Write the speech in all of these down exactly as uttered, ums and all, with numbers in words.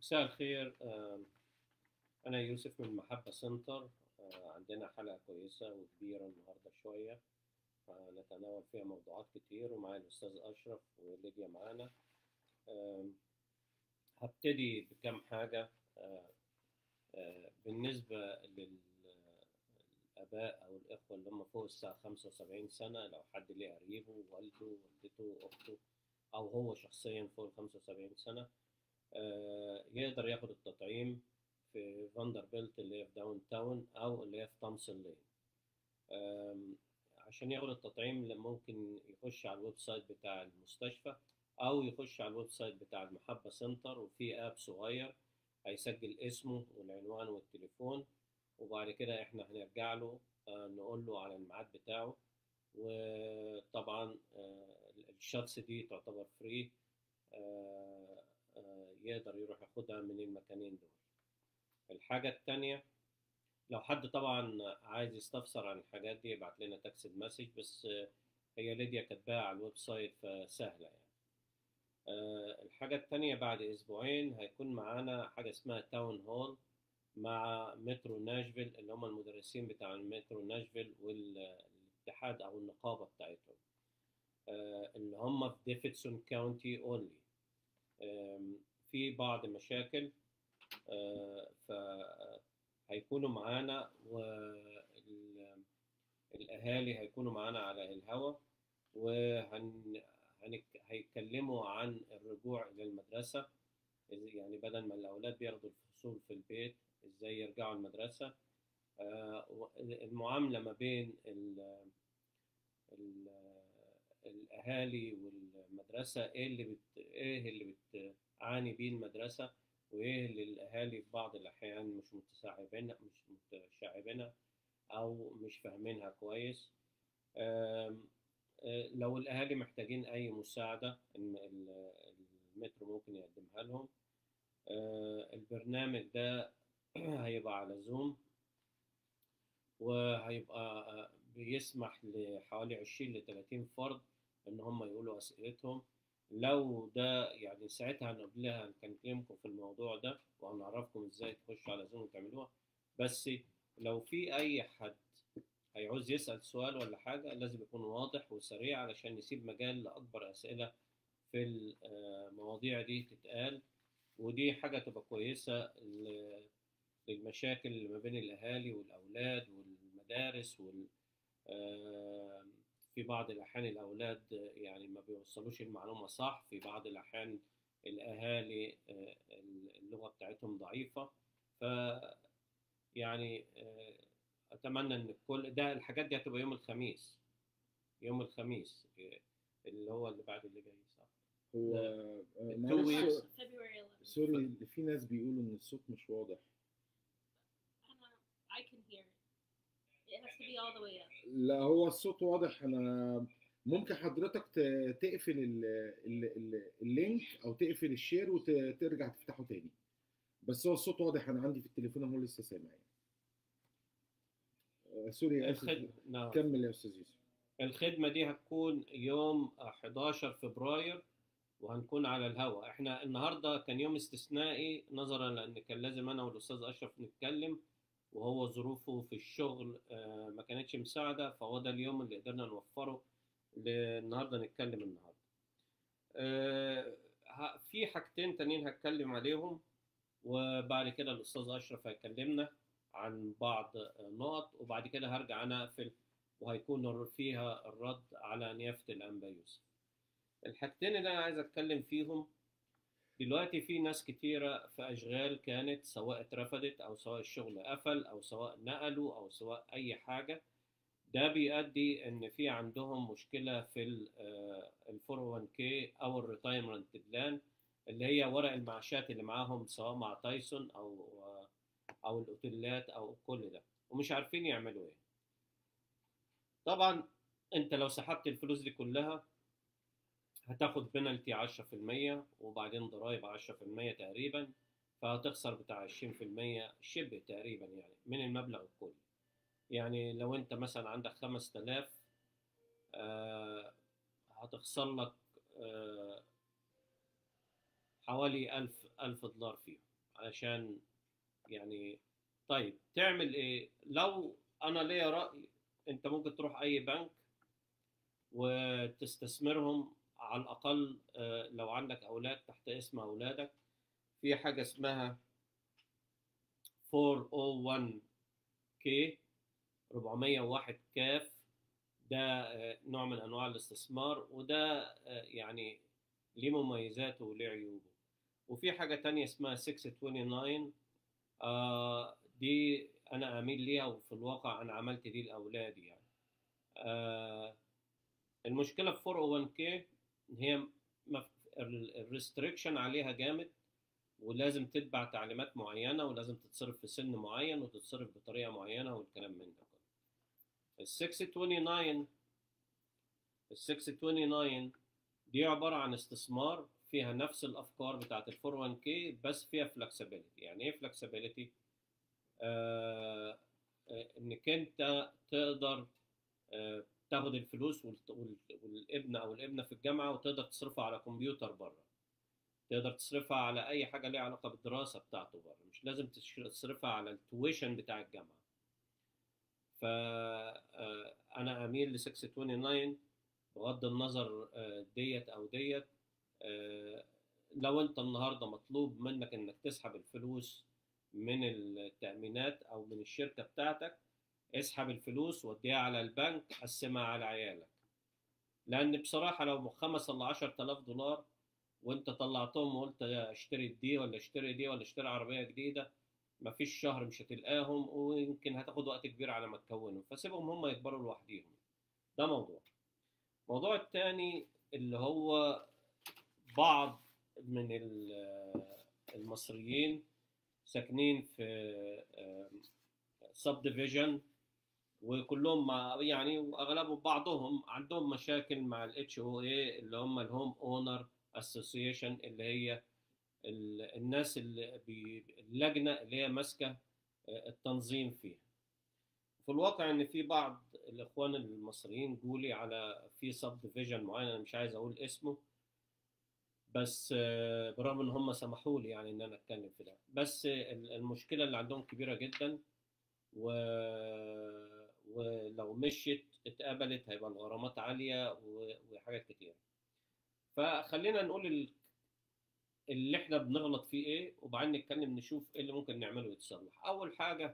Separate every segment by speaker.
Speaker 1: مساء الخير. آم، أنا يوسف من محبة سنتر. آه، عندنا حلقة كويسة وكبيرة النهاردة شوية، آه، نتناول فيها موضوعات كتير، ومعايا الأستاذ أشرف وليديا معانا. آم، هبتدي بكم حاجة. آه، آه، بالنسبة للآباء أو الإخوة اللي هم فوق الساعة خمسة وسبعين سنة، لو حد ليه قريبه والده والدته أخته أو هو شخصيا فوق ال خمسة وسبعين سنة، آه، يقدر ياخد التطعيم في فاندربيلت اللي هي في داون تاون او اللي هي في تومسون لين. آم، عشان ياخد التطعيم ل- ممكن يخش على الويب سايت بتاع المستشفى او يخش على الويب سايت بتاع المحبة سنتر، وفي اب صغير هيسجل اسمه والعنوان والتليفون، وبعد كده احنا هنرجع له، آه، نقول له على الميعاد بتاعه. وطبعا آه، الشاتس دي تعتبر فري. آه، آه، يقدر يروح ياخدها من المكانين دول. الحاجة التانية، لو حد طبعا عايز يستفسر عن الحاجات دي يبعت لنا تكست مسج، بس آه، هي ليديا كاتباها على الويب سايت فسهلة يعني. آه، الحاجة التانية، بعد أسبوعين هيكون معانا حاجة اسمها تاون هول مع مترو ناشفيل، اللي هم المدرسين بتاع المترو ناشفيل والاتحاد أو النقابة بتاعتهم، آه، اللي هم في ديفيدسون كاونتي أونلي. في بعض مشاكل، آه، فهيكونوا معانا، والأهالي هيكونوا معانا على الهوا، وهن هنك- هيتكلموا عن الرجوع إلى المدرسة. إز- يعني بدل ما الأولاد بياخدوا الفصول في البيت، إزاي يرجعوا المدرسة. آه، و- المعاملة ما بين ال ال الأهالي والمدرسة، إيه اللي بت... إيه اللي بتعاني بيه المدرسة، وإيه اللي الأهالي في بعض الأحيان مش متشعبينها مش متشعبينها أو مش فاهمينها كويس. آم، آه، لو الأهالي محتاجين أي مساعدة، الم- ال- المترو ممكن يقدمها لهم. آه، البرنامج ده هيبقى على زوم، وهيبقى آه، بيسمح لحوالي عشرين ل ثلاثين فرد ان هم يقولوا اسئلتهم. لو ده يعني ساعتها هنقابلها هنكلمكم في الموضوع ده وهنعرفكم ازاي تخشوا على زوم وتعملوها. بس لو في اي حد هيعوز يسأل سؤال ولا حاجة، لازم يكون واضح وسريع علشان نسيب مجال لأكبر أسئلة في المواضيع دي تتقال. ودي حاجة تبقى كويسة ل- للمشاكل اللي ما بين الأهالي والأولاد والمدارس وال آه، في بعض الأحيان الأولاد يعني ما بيوصلوش المعلومة صح، في بعض الأحيان الأهالي آه، اللغة بتاعتهم ضعيفة. ف يعني آه، أتمنى إن كل ده الحاجات دي هتبقى يوم الخميس. يوم الخميس آه، اللي هو اللي بعد اللي جاي، صح؟
Speaker 2: هو
Speaker 1: ده
Speaker 2: آه،
Speaker 1: التو
Speaker 2: معلش
Speaker 1: ويكس.
Speaker 3: February eleventh.
Speaker 2: سوري، في ناس بيقولوا ان الصوت مش واضح.
Speaker 3: Anna, I can hear it. It has to be all the way up.
Speaker 2: لا، هو الصوت واضح. انا ممكن حضرتك ت- تقفل ال ال ال اللينك او تقفل الشير وترجع تفتحه تاني، بس هو الصوت واضح. انا عندي في التليفون اهو لسه سامع يعني. آه، سوري، اسف.
Speaker 1: الخدمة، نعم.
Speaker 2: كمل يا استاذ يوسف.
Speaker 1: الخدمة دي هتكون يوم حداشر فبراير، وهنكون على الهواء. احنا النهارده كان يوم استثنائي نظرا لان كان لازم انا والاستاذ اشرف نتكلم، وهو ظروفه في الشغل آه، ما كانتش مساعده، فهو ده اليوم اللي قدرنا نوفره النهارده نتكلم النهارده. آه، ه- في حاجتين تانيين هتكلم عليهم، وبعد كده الاستاذ اشرف هيكلمنا عن بعض نقط، وبعد كده هرجع انا اقفل، وهيكون فيها الرد على نيافه الانبا يوسف. الحاجتين اللي انا عايز اتكلم فيهم دلوقتي، في ناس كتيرة في أشغال كانت سواء اترفدت أو سواء الشغل قفل أو سواء نقلوا أو سواء أي حاجة. ده بيؤدي إن في عندهم مشكلة في ال فور أو وان كي أو الريتايرمنت بلان، اللي هي ورق المعاشات اللي معاهم سواء مع تايسون أو أو الأوتيلات أو كل ده، ومش عارفين يعملوا إيه. طبعا أنت لو سحبت الفلوس دي كلها هتاخد بنالتي عشرة في المية، وبعدين ضرايب عشرة في المية تقريبا، فهتخسر بتاع عشرين في المية شبه تقريبا يعني من المبلغ الكلي. يعني لو انت مثلا عندك خمس تلاف، آه هتخسر لك آه حوالي ألف ألف دولار فيهم. علشان يعني. طيب تعمل ايه؟ لو انا ليا رأي، انت ممكن تروح اي بنك وتستثمرهم على الاقل. آه، لو عندك اولاد تحت اسم اولادك، في حاجة اسمها أربعمية وواحد كي، أربعمية وواحد كاف. ده آه، نوع من انواع الاستثمار، وده آه، يعني ليه مميزاته وليه عيوبه. وفي حاجة تانية اسمها ستة وتسعين، آه دي انا اميل ليها، وفي الواقع انا عملت دي لاولادي يعني. آه المشكله في أربعمية وواحد كي هي الريستريكشن عليها جامد، ولازم تتبع تعليمات معينه، ولازم تتصرف في سن معين، وتتصرف بطريقه معينه، والكلام من ده. ال ستة وتسعين ال ستة وتسعين دي عباره عن استثمار فيها نفس الافكار بتاعت ال أربعمية وواحد كي، بس فيها فلكسبيليتي. يعني ايه فلكسبيليتي؟ آه آه، انك انت تقدر آه، تاخد الفلوس والت- وال- والابن او الابنه في الجامعه، وتقدر تصرفها على كمبيوتر بره، تقدر تصرفها على اي حاجه ليها علاقه بالدراسه بتاعته بره، مش لازم تش- تصرفها على التويشن بتاع الجامعه. فانا اميل ل ستة وتسعين بغض النظر آه، ديت او ديت. آه، لو انت النهارده مطلوب منك انك تسحب الفلوس من التأمينات او من الشركه بتاعتك، اسحب الفلوس وديها على البنك، قسمها على عيالك. لان بصراحه لو خمس ولا عشرة آلاف دولار وانت طلعتهم وقلت اشتري دي ولا اشتري دي ولا اشتري عربيه جديده، مفيش شهر مش هتلقاهم، ويمكن هتاخد وقت كبير على ما تكونهم، فسيبهم هم يكبروا لوحديهم. ده موضوع. الموضوع الثاني اللي هو بعض من ال- المصريين ساكنين في سب ديفيجن، وكلهم مع يعني، واغلبهم بعضهم عندهم مشاكل مع الاتش او اي اللي هم الهوم اونر اسوسيشن، اللي هي ال- الناس اللي بي اللجنه اللي هي ماسكه التنظيم فيها. في الواقع ان في بعض الاخوان المصريين جولي على في سب ديفيجن معين، انا مش عايز اقول اسمه، بس آه، برغم ان هم سمحوا لي يعني ان انا اتكلم في ده، بس ال- المشكله اللي عندهم كبيره جدا، و... ولو مشيت اتقبلت هيبقى الغرامات عاليه و... وحاجات كتير. فخلينا نقول ال- اللي احنا بنغلط فيه ايه، وبعدين نتكلم نشوف ايه اللي ممكن نعمله يتصلح. اول حاجه،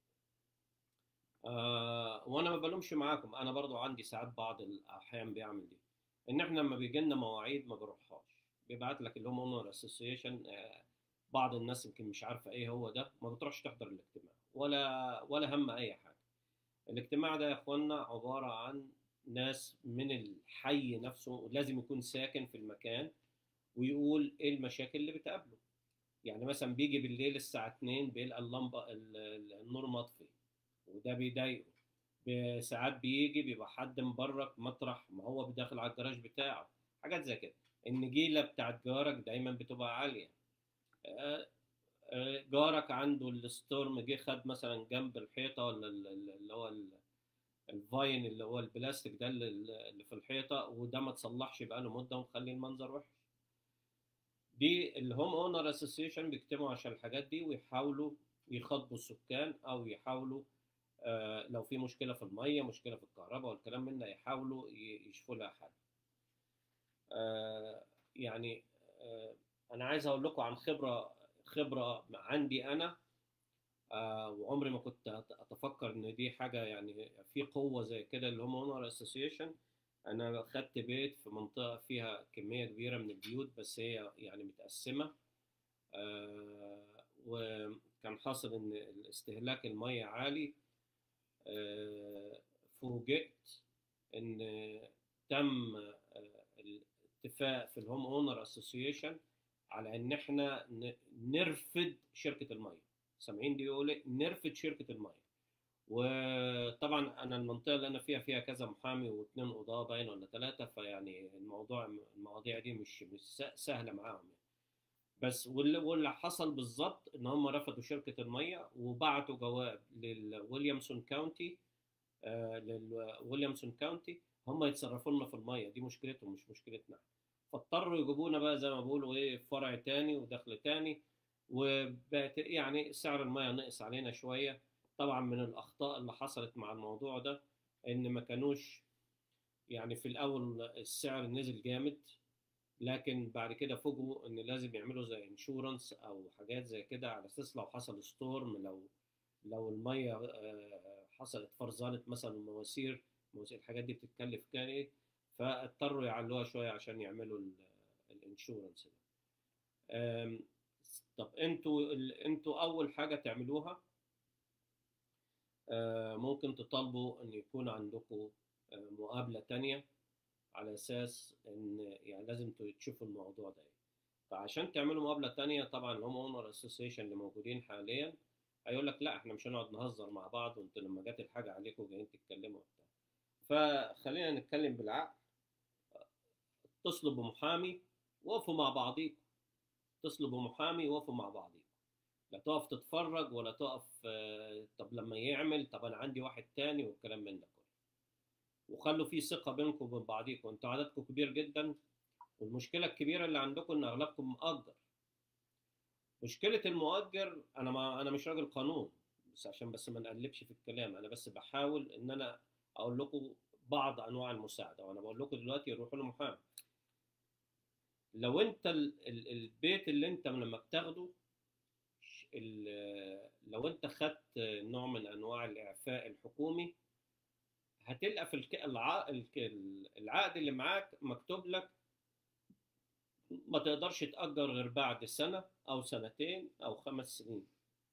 Speaker 1: آه وانا ما بلومش معاكم، انا برضو عندي ساعات بعض الاحيان بيعمل دي، ان احنا لما بيجي لنا مواعيد ما بروحهاش، بيبعت لك اللي هم اونر اسوسيشن. بعض الناس يمكن مش عارفه ايه هو ده، ما بتروحش تحضر الاجتماع ولا ولا هم اي حاجه. الاجتماع ده يا اخوانا عباره عن ناس من الحي نفسه، لازم يكون ساكن في المكان ويقول ايه المشاكل اللي بتقابله. يعني مثلا بيجي بالليل الساعه اتنين بيلقى اللمبه ال- ال- النور مطفي، وده بيضايقه. ساعات بيجي بيبقى حد مبرك مطرح ما هو بداخل على الجراج بتاعه، حاجات زي كده. النجيله بتاعت جارك دايما بتبقى عاليه. آه، آه، جارك عنده الستورم جه خد مثلا جنب الحيطه، ولا ال- ال- اللي هو ال- الفاين اللي هو البلاستيك ده اللي اللي في الحيطه، وده ما تصلحش بقاله مده ومخلي المنظر وحش. دي الهوم اونر اسوسيشن بيجتمعوا عشان الحاجات دي، ويحاولوا يخاطبوا السكان، او يحاولوا آه، لو في مشكله في الميه، مشكله في الكهرباء والكلام من ده، يحاولوا ي- يشوفوا لها حل. آه، يعني آه، انا عايز اقول لكم عن خبره خبره عندي انا. آه، وعمري ما كنت أت- اتفكر ان دي حاجه يعني في قوه زي كده، اللي هم اونر اسوسيشن. انا خدت بيت في منطقه فيها كميه كبيره من البيوت، بس هي يعني متقسمه. آه، وكان حاصل ان استهلاك الميه عالي. آه، فوجئت ان تم آه، الاتفاق في الهوم اونر اسوسيشن على ان احنا ن- نرفد شركه الميه. سامعين دي يقول إيه؟ نرفد شركه الميه. وطبعا انا المنطقه اللي انا فيها فيها كذا محامي واثنين قضاه باين ولا ثلاثه، فيعني الموضوع المواضيع دي مش مش س- سهله معاهم يعني. بس واللي واللي حصل بالظبط ان هم رفضوا شركه الميه، وبعتوا جواب للويليامسون كاونتي. آه، للويليامسون كاونتي هم يتصرفوا لنا في الميه دي، مشكلتهم مش مشكلتنا. فاضطروا يجيبونا بقى زي ما بيقولوا ايه، فرع تاني ودخل تاني، وبقت يعني سعر المياه نقص علينا شويه. طبعا من الاخطاء اللي حصلت مع الموضوع ده ان ما كانوش يعني في الاول السعر نزل جامد، لكن بعد كده فوجئوا ان لازم يعملوا زي انشورنس او حاجات زي كده على اساس لو حصل ستورم، لو لو الميه آه، حصلت فرزانه مثلا المواسير، المواسير الحاجات دي بتتكلف كان ايه، فاضطروا يعلوها شويه عشان يعملوا الانشورنس ده. آم، طب انتوا ال- انتوا اول حاجه تعملوها آه، ممكن تطالبوا ان يكون عندكم آه، مقابله تانية، على اساس ان يعني لازم تشوفوا الموضوع ده. فعشان تعملوا مقابله تانية طبعا الهوم اونر اسوسيشن اللي موجودين حاليا هيقول لك لا احنا مش هنقعد نهزر مع بعض وانتوا لما جت الحاجه عليكم جايين تتكلموا وبتاع. فخلينا نتكلم بالعقل. اتصلوا بمحامي، وقفوا مع بعضيكم. اتصلوا بمحامي وقفوا مع بعضيكم، لا تقف تتفرج ولا تقف آه، طب لما يعمل طب انا عندي واحد تاني والكلام من ده كله. وخلوا في ثقه بينكم وبين بعضيكم. انتوا عددكم كبير جدا، والمشكله الكبيره اللي عندكم ان اغلبكم مؤجر. مشكله المؤجر، انا ما انا مش راجل قانون، بس عشان بس ما نقلبش في الكلام، انا بس بحاول ان انا اقول لكم بعض انواع المساعده. وانا بقول لكم دلوقتي روحوا لمحامي. لو انت ال- ال- البيت اللي انت لما بتاخده ال- لو انت خدت نوع من انواع الاعفاء الحكومي، هتلقى في الك- الع- الك- العقد اللي معاك مكتوب لك ما تقدرش تأجر غير بعد سنة أو سنتين أو خمس سنين.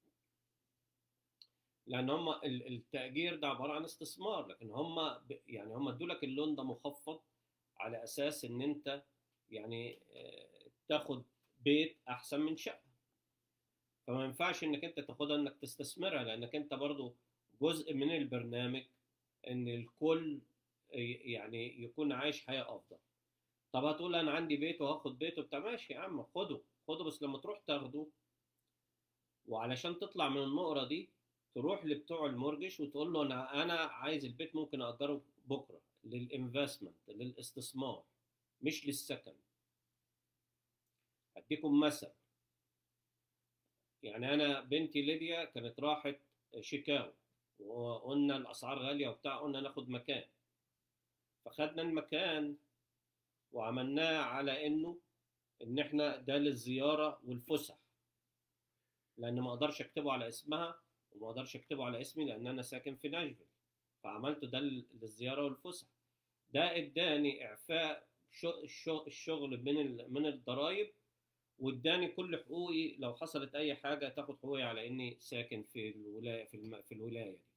Speaker 1: لأن هم ال- التأجير ده عبارة عن استثمار، لكن هم ب- يعني هم ادوا لك اللون ده مخفض على أساس إن أنت يعني آه، تاخد بيت أحسن من شقة. فما ينفعش إنك أنت تاخدها إنك تستثمرها، لأنك أنت برضو جزء من البرنامج إن الكل ي- يعني يكون عايش حياة أفضل. طب هتقول انا عندي بيت وهاخد بيت وبتاع، ماشي يا عم خده خده، بس لما تروح تاخده وعلشان تطلع من النقره دي تروح لبتوع المورجش وتقول له انا انا عايز البيت ممكن اجره بكره للانفستمنت للاستثمار مش للسكن. اديكم مثل. يعني انا بنتي ليديا كانت راحت شيكاغو وقلنا الاسعار غاليه وبتاع، قلنا ناخد مكان. فخدنا المكان وعملناه على انه ان احنا ده للزياره والفسح، لان ما اقدرش اكتبه على اسمها وما اقدرش اكتبه على اسمي لان انا ساكن في ناشفيل. فعملته ده للزياره والفسح. ده اداني اعفاء شو- الشو- الشغل من ال- من الضرايب، واداني كل حقوقي لو حصلت اي حاجه تاخد حقوقي على اني ساكن في الولايه في, الم... في الولايه دي.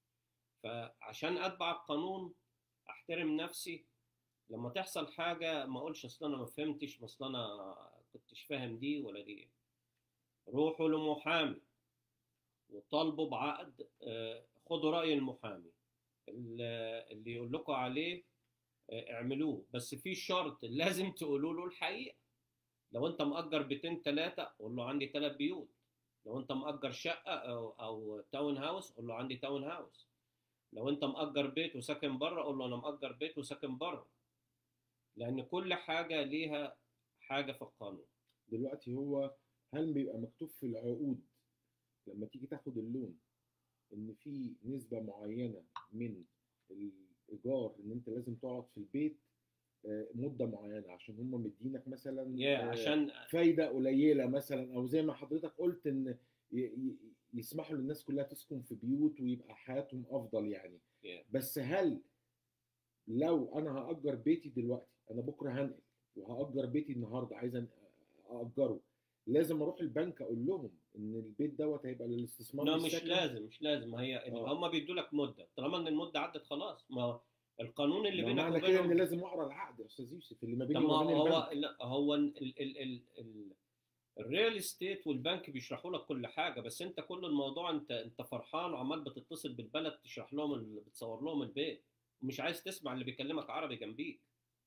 Speaker 1: فعشان اتبع القانون احترم نفسي، لما تحصل حاجه ما اقولش اصل انا ما فهمتش، اصل انا كنتش فاهم دي ولا دي. روحوا لمحامي وطالبوا بعقد، آه، خدوا رأي المحامي اللي يقول لكم عليه آه، اعملوه، بس في شرط لازم تقولوا له الحقيقة. لو انت مأجر بيتين ثلاثة قول له عندي ثلاث بيوت. لو انت مأجر شقة او او تاون هاوس قول له عندي تاون هاوس. لو انت مأجر بيت وساكن بره قول له انا مأجر بيت وساكن بره، لان كل حاجة ليها حاجة في القانون.
Speaker 2: دلوقتي هو هل بيبقى مكتوب في العقود لما تيجي تاخد اللون ان في نسبة معينة من الايجار ان انت لازم تقعد في البيت آه، مدة معينة عشان هم مدينك مثلا
Speaker 1: يا
Speaker 2: آه،
Speaker 1: عشان
Speaker 2: فايدة قليلة مثلا، او زي ما حضرتك قلت ان ي- ي- يسمحوا للناس كلها تسكن في بيوت ويبقى حياتهم افضل يعني.
Speaker 1: يا
Speaker 2: بس هل لو انا هأجر بيتي دلوقتي، انا بكرة هنقل وهأجر بيتي النهاردة عايز أن- أأجره، لازم اروح البنك اقول لهم ان البيت دوت هيبقى للاستثمار
Speaker 1: لا
Speaker 2: مش
Speaker 1: مش
Speaker 2: سكن؟
Speaker 1: لازم مش لازم ما هي
Speaker 2: اه،
Speaker 1: هم بيدوا لك مده، طالما ان المده عدت خلاص. ما هو القانون اللي
Speaker 2: ما
Speaker 1: بينك
Speaker 2: معنى كده ان
Speaker 1: وبينهم.
Speaker 2: لازم اقرا العقد يا استاذ يوسف اللي ما
Speaker 1: طب
Speaker 2: بيني
Speaker 1: ما
Speaker 2: وما بين
Speaker 1: هو
Speaker 2: البنك.
Speaker 1: لا هو ال ال ال ال الريال استيت والبنك بيشرحوا لك كل حاجه، بس انت كل الموضوع انت انت فرحان وعمال بتتصل بالبلد تشرح لهم ال- بتصور لهم البيت، ومش عايز تسمع اللي بيكلمك عربي جنبيك.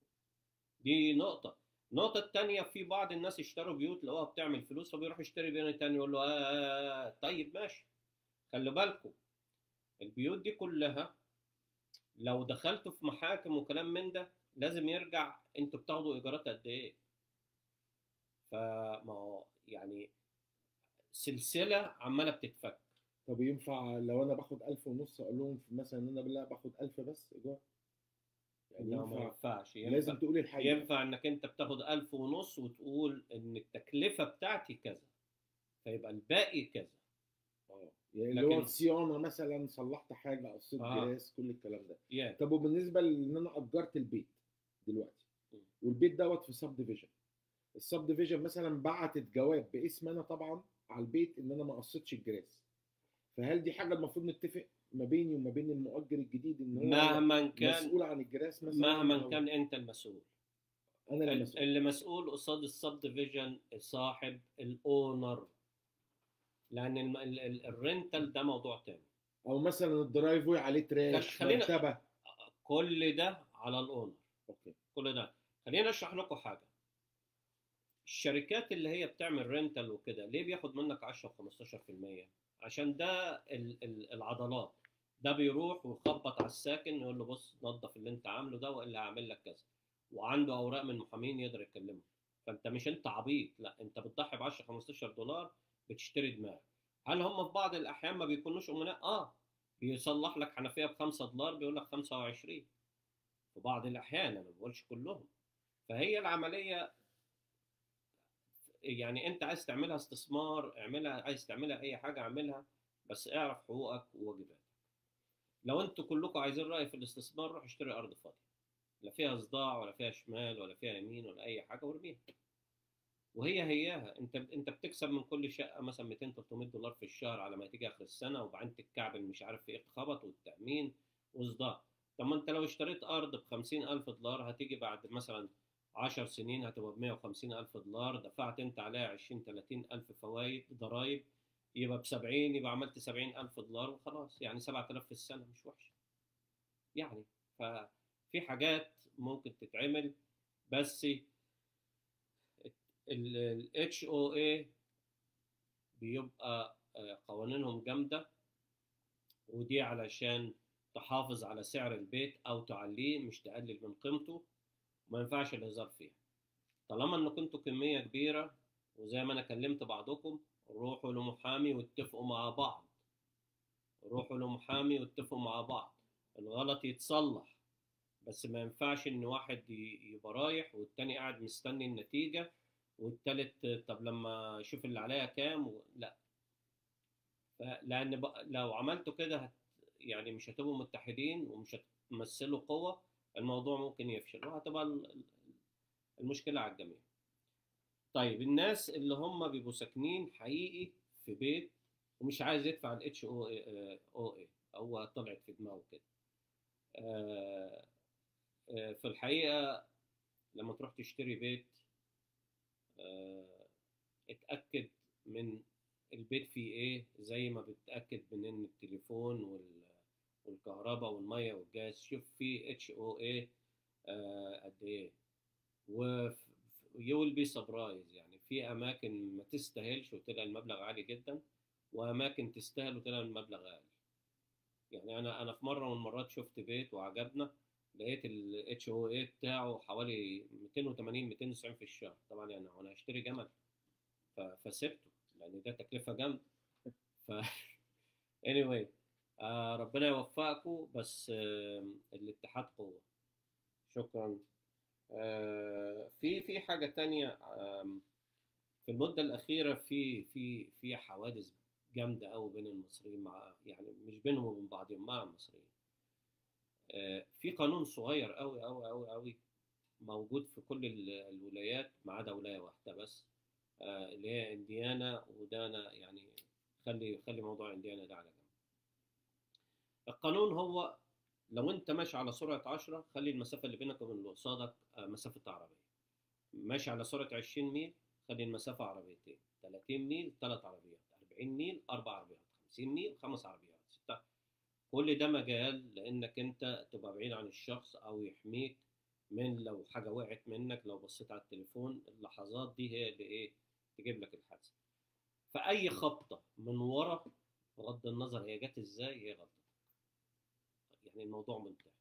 Speaker 1: دي نقطه. النقطه الثانيه، في بعض الناس اشتروا بيوت لقوها بتعمل فلوس فبيروح يشتري بيت تاني يقول له آه آه آه طيب ماشي. خلي بالكم البيوت دي كلها لو دخلتوا في محاكم وكلام من ده لازم يرجع انتوا بتاخدوا ايجارات قد ايه. فما هو يعني سلسله عماله بتتفك.
Speaker 2: طب ينفع لو انا باخد ألف ونص اقول لهم مثلا ان انا بالله باخد ألف بس ايجار؟ يعني
Speaker 1: لا ما
Speaker 2: ينفع؟
Speaker 1: ينفعش. ينفع
Speaker 2: لازم تقولي الحقيقه.
Speaker 1: ينفع انك انت بتاخد ألف ونص وتقول ان التكلفه بتاعتي كذا، فيبقى الباقي كذا.
Speaker 2: اه يعني اللي هو
Speaker 1: لكن
Speaker 2: صيانه مثلا، صلحت حاجه، قصيت
Speaker 1: اه
Speaker 2: جراس، كل الكلام ده.
Speaker 1: يا
Speaker 2: طب وبالنسبه لان انا اجرت البيت دلوقتي،
Speaker 1: م.
Speaker 2: والبيت دوت في سب ديفيجن، السب ديفيجن مثلا بعتت جواب باسم انا طبعا على البيت ان انا ما قصيتش الجراس، فهل دي حاجه المفروض نتفق ما بيني وما بين المؤجر الجديد ان هو انا
Speaker 1: مهما كان
Speaker 2: مسؤول عن الجراس مثلا؟
Speaker 1: مهما
Speaker 2: او
Speaker 1: كان انت المسؤول.
Speaker 2: انا اللي
Speaker 1: ال-
Speaker 2: مسؤول؟
Speaker 1: اللي مسؤول قصاد السب ديفيجن صاحب الاونر، لان ال- ال- ال- الرنتال ده موضوع تاني.
Speaker 2: او مثلا الدرايف واي عليه
Speaker 1: خل-
Speaker 2: تراش،
Speaker 1: خلينا
Speaker 2: مرتبه.
Speaker 1: كل ده على الاونر.
Speaker 2: اوكي.
Speaker 1: كل ده خلينا اشرح لكم حاجه. الشركات اللي هي بتعمل رنتال وكده ليه بياخد منك عشرة خمستاشر في المية؟ عشان ده ال- ال- العضلات. ده بيروح ويخبط على الساكن يقول له بص نظف اللي انت عامله ده والا هعمل لك كذا، وعنده اوراق من محامين يقدر يكلمه. فانت مش انت عبيط، لا انت بتضحي ب عشرة خمستاشر دولار بتشتري دماغ. هل هم في بعض الاحيان ما بيكونوش امناء؟ اه، بيصلح لك حنفيه ب خمسة دولار بيقول لك خمسة وعشرين في بعض الاحيان، انا ما بقولش كلهم. فهي العمليه يعني انت عايز تعملها استثمار اعملها، عايز تعملها اي حاجه اعملها، بس اعرف حقوقك وواجباتك. لو انتوا كلكم عايزين راي في الاستثمار روح اشتري ارض فاضيه، لا فيها صداع ولا فيها شمال ولا فيها يمين ولا اي حاجه، وارميها. وهي هياها انت انت بتكسب من كل شقه مثلا مئتين تلتمية دولار في الشهر، على ما تيجي اخر السنه وبعدين الكعب اللي مش عارف في ايه اتخبط والتامين وصداع. طب ما انت لو اشتريت ارض ب خمسين ألف دولار هتيجي بعد مثلا عشر سنين هتبقى ب مية وخمسين ألف دولار، دفعت انت عليها عشرين تلاتين ألف فوائد ضرايب، يبقى ب سبعين، يبقى عملت سبعين ألف دولار وخلاص، يعني سبعة آلاف في السنة مش وحشة يعني. ففي حاجات ممكن تتعمل، بس ال إتش أو إيه بيبقى آه، قوانينهم جامدة، ودي علشان تحافظ على سعر البيت أو تعليه مش تقلل من قيمته. ما ينفعش الهزار فيها. طالما ان كنتوا كميه كبيره وزي ما انا كلمت بعضكم، روحوا لمحامي واتفقوا مع بعض. روحوا لمحامي واتفقوا مع بعض. الغلط يتصلح، بس ما ينفعش ان واحد ي- يبقى رايح والتاني قاعد مستني النتيجه، والتالت طب لما اشوف اللي عليا كام و... لا. ف- لان بق- لو عملتوا كده هت... يعني مش هتبقوا متحدين ومش هتمثلوا قوه، الموضوع ممكن يفشل وهتبقى ال- المشكله على الجميع. طيب الناس اللي هم بيبقوا ساكنين حقيقي في بيت ومش عايز يدفع الاتش او او اي، هو طلعت في دماغه كده. آه، آه، في الحقيقه لما تروح تشتري بيت، آه، اتاكد من البيت فيه ايه، زي ما بتتاكد من ان التليفون وال- والكهرباء والميه والجاز، شوف فيه اتش او اي قد ايه. و you will be surprised، يعني في اماكن ما تستاهلش وطلع المبلغ عالي جدا، واماكن تستاهل وطلع المبلغ اقل. يعني انا انا في مره من المرات شفت بيت وعجبنا، لقيت ال إتش أو إيه بتاعه حوالي مئتين وثمانين مئتين وتسعين في الشهر. طبعا يعني انا هشتري جمل، ف- فسبته لان ده تكلفه جامده. ف anyway، آه ربنا يوفقكم، بس آه الاتحاد قوه. شكرا. آه في في حاجه تانية. آم، في المدة الأخيرة في في في حوادث جامدة أوي بين المصريين، مع يعني مش بينهم وبين بعضهم، مع المصريين. آه، في قانون صغير أوي أوي أوي أوي موجود في كل ال- الولايات ما عدا ولاية واحدة بس، آه، اللي هي إنديانا. وده أنا يعني خلي خلي موضوع إنديانا ده على جنب. القانون هو لو أنت ماشي على سرعة عشرة خلي المسافة اللي بينك وبين اللي قصادك آه، مسافة عربية. ماشي على سرعة عشرين ميل خلي المسافة عربيتين. ثلاثين ميل ثلاث عربيات. أربعين ميل أربع عربيات. خمسين ميل خمس عربيات. ستة. كل ده مجال لأنك أنت تبقى بعيد عن الشخص أو يحميك من لو حاجة وقعت منك، لو بصيت على التليفون، اللحظات دي هي اللي إيه تجيب لك الحادثة. فأي خبطة من ورا بغض النظر هي جت إزاي هي غلطة، يعني الموضوع منتهي.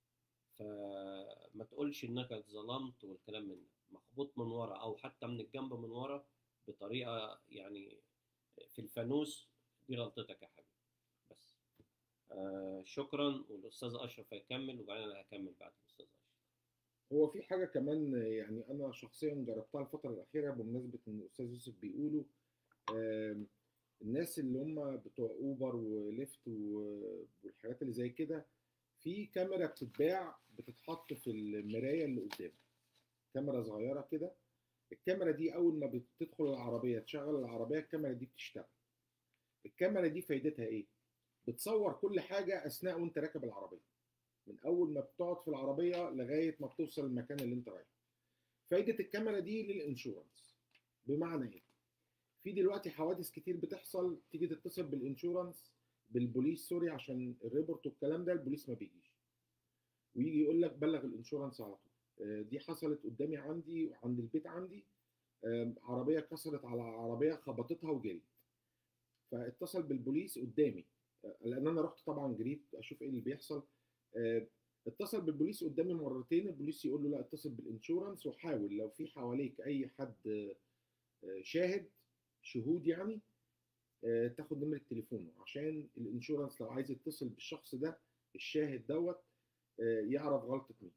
Speaker 1: فما تقولش انك اتظلمت والكلام من ده. مخبوط من ورا او حتى من الجنب من ورا بطريقه يعني في الفانوس، دي غلطتك يا حبيبي. بس آه شكرا، والاستاذ اشرف هيكمل وبعدين انا هكمل بعد الاستاذ اشرف.
Speaker 2: هو في حاجه كمان يعني انا شخصيا جربتها الفتره الاخيره بمناسبه ان الاستاذ يوسف بيقولوا، آم، الناس اللي هم بتوع اوبر وليفت و- والحاجات اللي زي كده، في كاميرا بتتباع بتتحط في المرايه اللي قدام، كاميرا صغيره كده. الكاميرا دي اول ما بتدخل العربيه تشغل العربيه الكاميرا دي بتشتغل. الكاميرا دي فايدتها ايه؟ بتصور كل حاجه اثناء وانت راكب العربيه، من اول ما بتقعد في العربيه لغايه ما بتوصل المكان اللي انت رايحه. فايده الكاميرا دي للانشورنس. بمعنى ايه؟ في دلوقتي حوادث كتير بتحصل، تيجي تتصل بالانشورنس، بالبوليس سوري، عشان الريبورت والكلام ده، البوليس ما بيجيش، ويجي يقول لك بلغ الانشورنس على طول. آه، دي حصلت قدامي عندي وعند البيت عندي. آم، عربيه كسرت على عربيه خبطتها وجريت، فاتصل بالبوليس قدامي. آه، لان انا رحت طبعا جريت اشوف ايه اللي بيحصل. آه، اتصل بالبوليس قدامي مرتين، البوليس يقول له لا اتصل بالانشورنس وحاول لو في حواليك اي حد آه، شاهد، شهود يعني، آه، تاخد نمرة تليفونه عشان الانشورنس لو عايز يتصل بالشخص ده الشاهد دوت، آه، يعرف غلطة مين.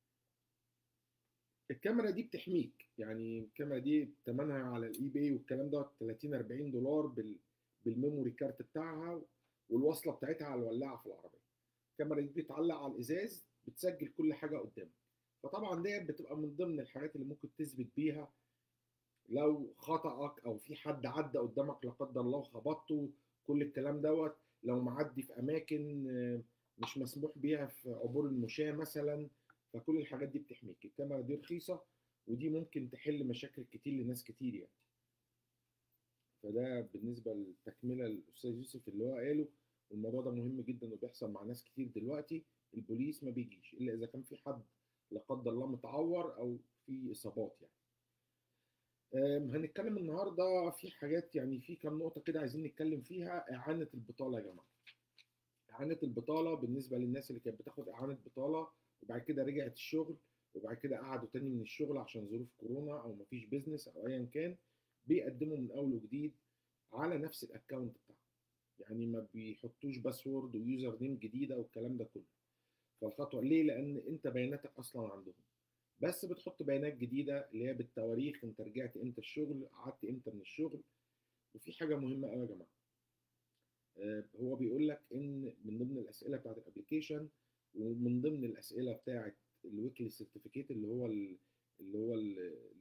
Speaker 2: الكاميرا دي بتحميك، يعني الكاميرا دي ثمنها على الاي باي والكلام دوت ثلاثين اربعين دولار بال بالميموري كارت بتاعها والوصله بتاعتها على الولاعه في العربيه. الكاميرا دي بتتعلق على الازاز، بتسجل كل حاجه قدامك. فطبعا ديت بتبقى من ضمن الحاجات اللي ممكن تثبت بيها لو خطأك او في حد عدى قدامك لا قدر الله وخبطته، كل الكلام دوت. لو معدي في اماكن آه، مش مسموح بيها في عبور المشاة مثلا، فكل الحاجات دي بتحميك. الكاميرا دي رخيصة، ودي ممكن تحل مشاكل كتير لناس كتير يعني. فده بالنسبة للتكملة للأستاذ يوسف اللي هو قاله. والموضوع ده مهم جدا وبيحصل مع ناس كتير دلوقتي. البوليس ما بيجيش إلا إذا كان في حد لا قدر الله متعور أو في إصابات يعني. أم، هنتكلم النهارده في حاجات، يعني في كام نقطة كده عايزين نتكلم فيها. إعانة البطالة يا جماعة. إعانة البطالة بالنسبة للناس اللي كانت بتاخد إعانة بطالة وبعد كده رجعت الشغل، وبعد كده قعدوا تاني من الشغل عشان ظروف كورونا أو مفيش بيزنس أو أيا كان، بيقدموا من أول وجديد على نفس الأكونت بتاعهم. يعني ما بيحطوش باسورد ويوزر نيم جديدة والكلام ده كله. فالخطوة ليه؟ لأن أنت بياناتك أصلا عندهم، بس بتحط بيانات جديده اللي هي بالتواريخ، انت رجعت امتى الشغل، قعدت امتى من الشغل. وفي حاجه مهمه قوي يا جماعه. آه، هو بيقول لك ان من ضمن الاسئله بتاعت الابلكيشن ومن ضمن الاسئله بتاعت الويكلي سيرتيفيكيت اللي هو ال اللي هو ال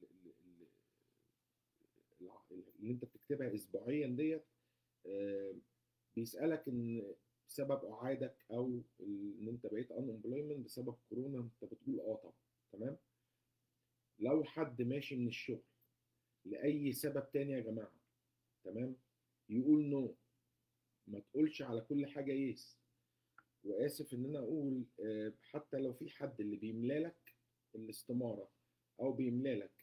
Speaker 2: اللي انت بتكتبها اسبوعيا ديت، آه، بيسالك ان سبب اعادك او ان انت بقيت ان امبلويمنت بسبب كورونا، انت بتقول اه طبعا. تمام. لو حد ماشي من الشغل لاي سبب تاني يا جماعه، تمام، يقول نو. ما تقولش على كل حاجه يس. واسف ان انا اقول، آه، حتى لو في حد اللي بيملى لك الاستماره او بيملى لك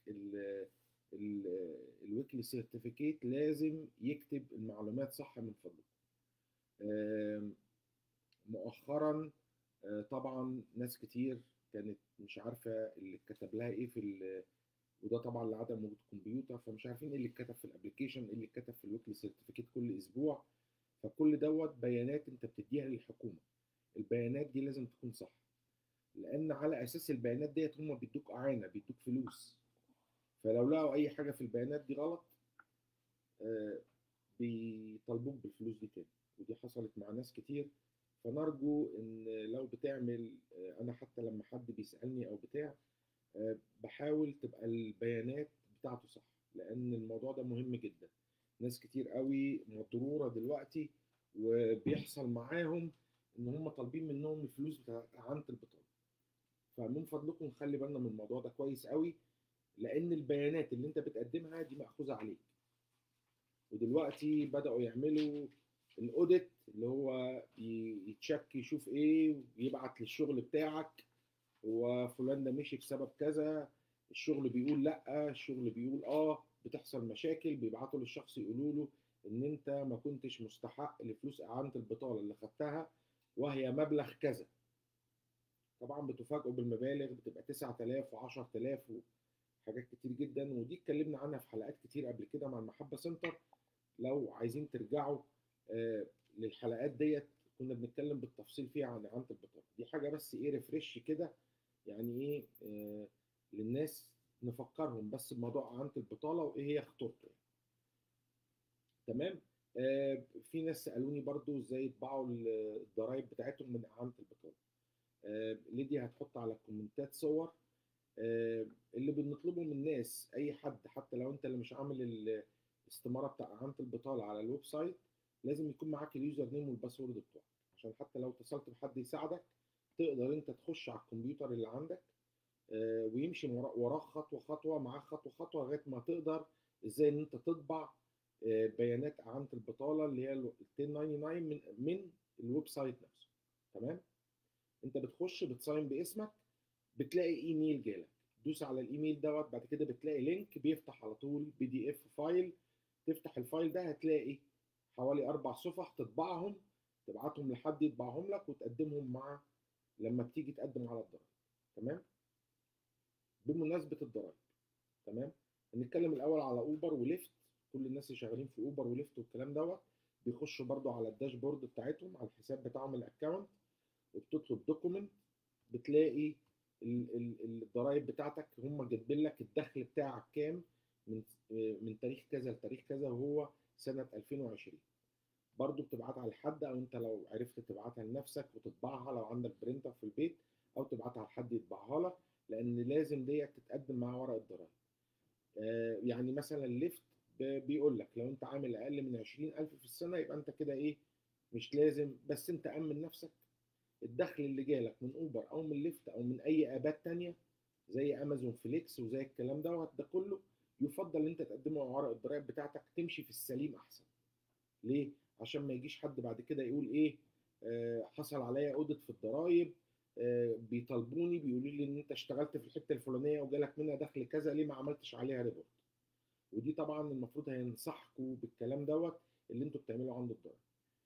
Speaker 2: الويكلي سيرتيفيكيت، لازم يكتب المعلومات صح من فضلك. آم، مؤخرا آه، طبعا ناس كتير كانت مش عارفه اللي كتب لها ايه في ال- وده طبعا لعدم وجود كمبيوتر، فمش عارفين ايه اللي اتكتب في الابلكيشن، ايه اللي اتكتب في الويكلي سيرتيفيكيت كل اسبوع. فكل دوت بيانات انت بتديها للحكومه. البيانات دي لازم تكون صح، لان على اساس البيانات ديت هم بيدوك اعانه، بيدوك فلوس. فلو لقوا اي حاجه في البيانات دي غلط، آه، بيطالبوك بالفلوس دي تاني. ودي حصلت مع ناس كتير. فنرجو ان لو بتعمل، آه، انا حتى لما حد بيسالني او بتاع، آه، بحاول تبقى البيانات بتاعته صح، لان الموضوع ده مهم جدا. ناس كتير قوي مضروره دلوقتي، وبيحصل معاهم ان هم طالبين منهم الفلوس بتاع اعانه البطاله. فمن فضلكم خلي بالنا من الموضوع ده كويس قوي، لان البيانات اللي انت بتقدمها دي مأخوذه عليك. ودلوقتي بدأوا يعملوا الاوديت، اللي هو يتشك يشوف ايه ويبعت للشغل بتاعك، هو فلان ده مشي بسبب كذا، الشغل بيقول لا، الشغل بيقول اه، بتحصل مشاكل، بيبعتوا للشخص يقولوا له ان انت ما كنتش مستحق لفلوس اعانه البطاله اللي خدتها وهي مبلغ كذا. طبعا بتفاجئوا بالمبالغ، بتبقى تسعة آلاف و10000 وحاجات كتير جدا. ودي اتكلمنا عنها في حلقات كتير قبل كده مع المحبه سنتر. لو عايزين ترجعوا آه، للحلقات ديت كنا بنتكلم بالتفصيل فيها عن اعانه البطاله. دي حاجه بس ايه ريفرش كده، يعني ايه آه، للناس نفكرهم بس بموضوع اعانه البطاله وايه هي خطورته يعني. تمام. آه، في ناس سالوني برضو ازاي يطبعوا الضرايب بتاعتهم من اعانه البطاله. آه، ليديا هتحط على الكومنتات صور. آه، اللي بنطلبه من الناس، اي حد حتى لو انت اللي مش عامل الاستماره بتاع اعانه البطاله على الويب سايت، لازم يكون معاك اليوزر نيم والباسورد بتوعك، عشان حتى لو اتصلت بحد يساعدك تقدر انت تخش على الكمبيوتر اللي عندك آه، ويمشي ورا- وراك خطوه خطوه، معاك خطوه خطوه لغايه ما تقدر ازاي ان انت تطبع آه، بيانات اعانه البطاله اللي هي ال عشرة تسعة وتسعين من من الويب سايت نفسه. تمام. انت بتخش بتصاين باسمك، بتلاقي ايميل جالك، دوس على الايميل دوت، بعد كده بتلاقي لينك بيفتح على طول بي دي اف فايل. تفتح الفايل ده هتلاقي حوالي اربع صفح تطبعهم، تبعتهم لحد يطبعهم لك وتقدمهم مع لما بتيجي تقدم على الضرايب. تمام. بمناسبه الضرايب، تمام، هنتكلم الاول على اوبر وليفت. كل الناس اللي شغالين في اوبر وليفت والكلام دوت بيخشوا برضو على الداشبورد بتاعتهم، على الحساب بتاعهم الاكونت، وبتطلب دوكيمنت، بتلاقي ال- ال- الضرايب بتاعتك هم جايبين لك الدخل بتاعك كام من من تاريخ كذا لتاريخ كذا، وهو سنة ألفين وعشرين. برضو بتبعتها لحد، او انت لو عرفت تبعتها لنفسك وتطبعها لو عندك برينتر في البيت، او تبعتها لحد يطبعها لك، لان لازم ديت تتقدم مع ورق الضرايب. آه، يعني مثلا الليفت ب- بيقول لك لو انت عامل اقل من عشرين ألف في السنة يبقى انت كده ايه، مش لازم، بس انت امن نفسك. الدخل اللي جالك من اوبر او من ليفت او من اي ابات تانية زي امازون فليكس وزي الكلام دوت، ده كله يفضل ان انت تقدمه على ورق الضرايب بتاعتك، تمشي في السليم احسن. ليه؟ عشان ما يجيش حد بعد كده يقول ايه، آه حصل عليا اوديت في الضرايب، آه بيطالبوني بيقولوا لي ان انت اشتغلت في الحته الفلانيه وجالك منها دخل كذا، ليه ما عملتش عليها ريبورت؟ ودي طبعا المفروض هينصحكوا بالكلام دوت اللي انتوا بتعملوه عند الضرايب.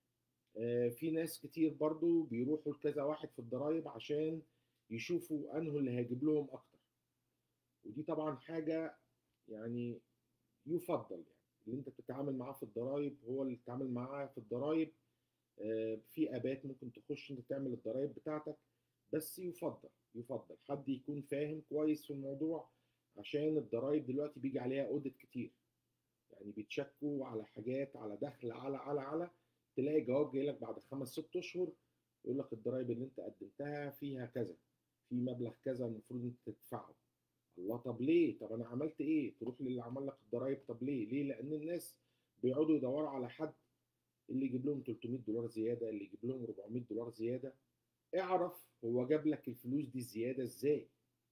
Speaker 2: آه، في ناس كتير برضو بيروحوا لكذا واحد في الضرايب عشان يشوفوا انه اللي هيجيب لهم اكتر، ودي طبعا حاجة يعني يفضل يعني اللي انت بتتعامل معاه في الضرايب هو اللي تتعامل معاه في الضرايب. آه، في ابات ممكن تخش انت تعمل الضرايب بتاعتك، بس يفضل يفضل حد يكون فاهم كويس في الموضوع، عشان الضرايب دلوقتي بيجي عليها اوديت كتير، يعني بيتشكوا على حاجات، على دخل، على على على تلاقي جواب جاي لك بعد خمس ست اشهر يقول لك الضرايب اللي انت قدمتها فيها كذا، في مبلغ كذا المفروض انت تدفعه. الله، طب ليه؟ طب انا عملت ايه؟ تروح للي عمل لك الضرايب. طب ليه؟ ليه؟ لان الناس بيقعدوا يدوروا على حد اللي يجيب لهم تلتمية دولار زياده، اللي يجيب لهم اربعمية دولار زياده. اعرف هو جاب لك الفلوس دي زياده ازاي.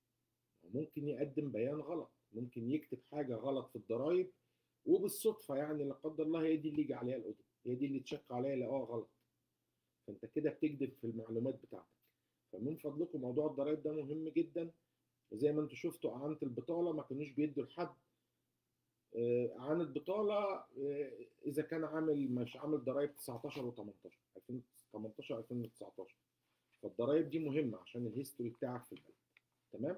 Speaker 2: ممكن يقدم بيان غلط، ممكن يكتب حاجه غلط في الضرايب، وبالصدفه يعني لا قدر الله هي دي اللي يجي عليها الاوديت، هي دي اللي تشك عليها لقاها غلط، فانت كده بتكذب في المعلومات بتاعتك. فمن فضلكم موضوع الضرايب ده مهم جدا. زي ما انتم شفتوا اعانه البطاله ما كانوش بيدوا لحد آه، اعانه بطاله آه، اذا كان عامل مش عامل ضرايب تسعتاشر و18 ألفين وتمنتاشر ألفين وتسعتاشر. فالضرايب دي مهمه عشان الهيستوري بتاعك في البلد. تمام.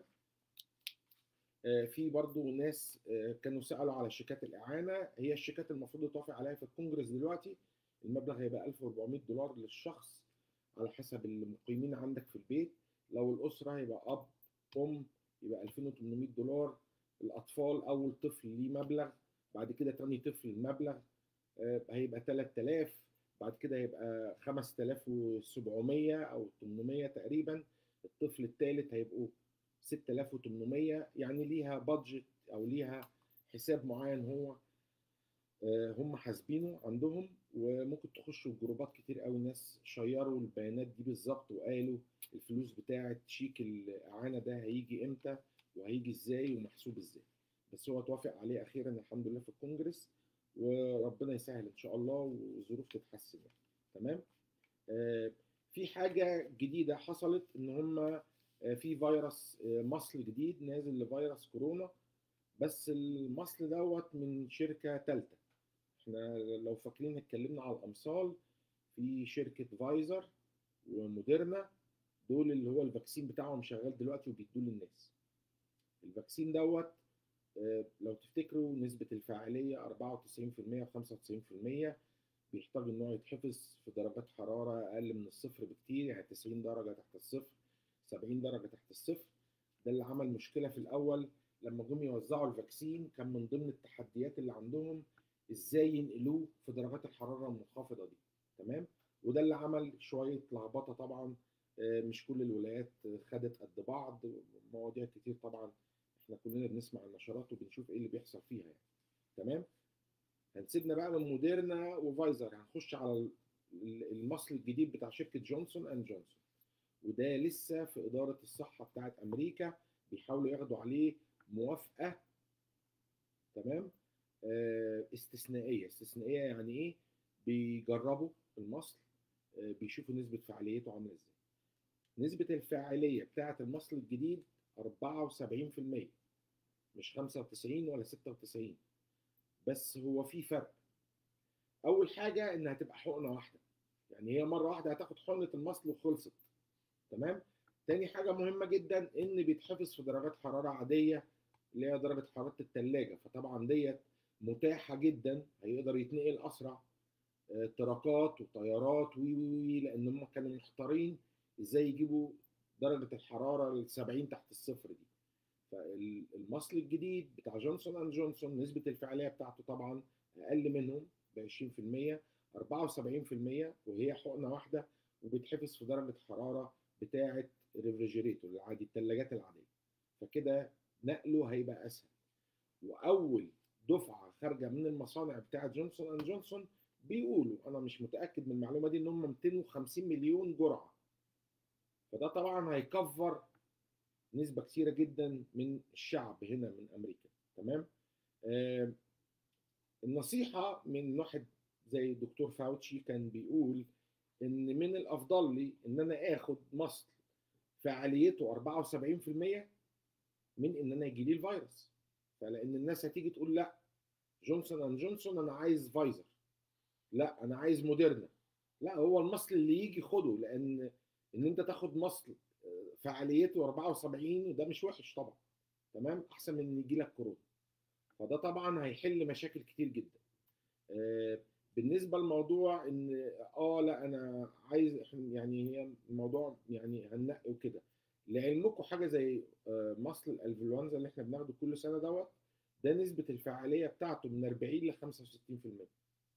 Speaker 2: آه، في برضو ناس آه، كانوا سألوا على شيكات الإعانة. هي الشيكات المفروض يتوافق عليها في الكونجرس دلوقتي. المبلغ هيبقى ألف واربعمية دولار للشخص على حسب المقيمين عندك في البيت. لو الأسرة هيبقى أب أم يبقى ألفين وتمنمية دولار. الأطفال أول طفل ليه مبلغ، بعد كده تاني طفل المبلغ آه، هيبقى تلات آلاف، بعد كده هيبقى خمسة آلاف وسبعمية أو تمنمية تقريبا. الطفل الثالث هيبقوا ستة آلاف وتمنمية. يعني ليها بادجت او ليها حساب معين هو آه، هم حاسبينه عندهم. وممكن تخشوا في جروبات كتير قوي ناس شيروا البيانات دي بالظبط وقالوا الفلوس بتاعه شيك الاعانه ده هيجي امتى وهيجي ازاي ومحسوب ازاي. بس هو اتوافق عليه اخيرا الحمد لله في الكونجرس، وربنا يسهل ان شاء الله والظروف تتحسن يعني. تمام. آه، في حاجه جديده حصلت، ان هم آه، في فيروس آه، مصل جديد نازل لفيروس كورونا، بس المصل دوت من شركه ثالثه. احنا لو فاكرين اتكلمنا على الامصال، في شركه فايزر وموديرنا، دول اللي هو الفاكسين بتاعهم شغال دلوقتي وبيدوه للناس. الفاكسين دوت آه، لو تفتكروا نسبة الفاعلية أربعة وتسعين في المية و خمسة وتسعين في المية، بيحتاج إن هو يتحفظ في درجات حرارة أقل من الصفر بكتير، يعني تسعين درجة تحت الصفر، سبعين درجة تحت الصفر. ده اللي عمل مشكلة في الأول لما جم يوزعوا الفاكسين. كان من ضمن التحديات اللي عندهم إزاي ينقلوه في درجات الحرارة المنخفضة دي. تمام. وده اللي عمل شوية لخبطة طبعا. آه، مش كل الولايات خدت قد بعض، مواضيع كتير طبعا احنا كلنا بنسمع النشرات وبنشوف ايه اللي بيحصل فيها يعني. تمام. هنسيبنا بقى من موديرنا وفايزر، هنخش على ال- ال- المصل الجديد بتاع شركة جونسون اند جونسون. وده لسه في إدارة الصحة بتاعت أمريكا، بيحاولوا ياخدوا عليه موافقة. تمام. آه، استثنائية. استثنائية يعني إيه؟ بيجربوا المصل، آه، بيشوفوا نسبة فعاليته عاملة إزاي. نسبة الفاعلية بتاعت المصل الجديد أربعة وسبعين في المية، مش خمسة وتسعين ولا ستة وتسعين. بس هو في فرق. أول حاجة إنها تبقى حقنة واحدة، يعني هي مرة واحدة هتاخد حقنة المصل وخلصت. تمام. تاني حاجة مهمة جدا إن بيتحفظ في درجات حرارة عادية، اللي هي درجة حرارة التلاجة. فطبعا ديت متاحة جدا، هيقدر يتنقل أسرع. آه، تراكات وطيارات وي وي وي لأن هم كانوا محتارين إزاي يجيبوا درجة الحرارة ال سبعين تحت الصفر دي. فالمصل الجديد بتاع جونسون اند جونسون نسبة الفعالية بتاعته طبعا أقل منهم ب عشرين في المية، أربعة وسبعين في المية، وهي حقنة واحدة، وبيتحفظ في درجة حرارة بتاعة الريفريجريتور العادي، الثلاجات العادية. فكده نقله هيبقى أسهل. وأول دفعة خارجة من المصانع بتاعة جونسون اند جونسون بيقولوا، أنا مش متأكد من المعلومة دي، إن هم مئتين وخمسين مليون جرعة. فده طبعا هيكفر نسبة كثيرة جدا من الشعب هنا من أمريكا. تمام. آه النصيحة من واحد زي الدكتور فاوتشي كان بيقول إن من الأفضل لي إن أنا آخد مصل فعاليته أربعة وسبعين في المية من إن أنا يجي لي الفيروس. فلأن الناس هتيجي تقول لا، جونسون أند جونسون أنا عايز فايزر، لا أنا عايز موديرنا. لا، هو المصل اللي يجي خده، لأن إن أنت تاخد مصل فعاليته أربعة وسبعين وده مش وحش طبعا. تمام. احسن من ان يجي لك كورونا. فده طبعا هيحل مشاكل كتير جدا. آه، بالنسبه لموضوع ان اه لا انا عايز، يعني هي الموضوع يعني هننقي وكده. لعلمكم حاجه زي آه، مصل الانفلونزا اللي احنا بناخده كل سنه دوت، ده نسبه الفعاليه بتاعته من أربعين ل خمسة وستين في المية.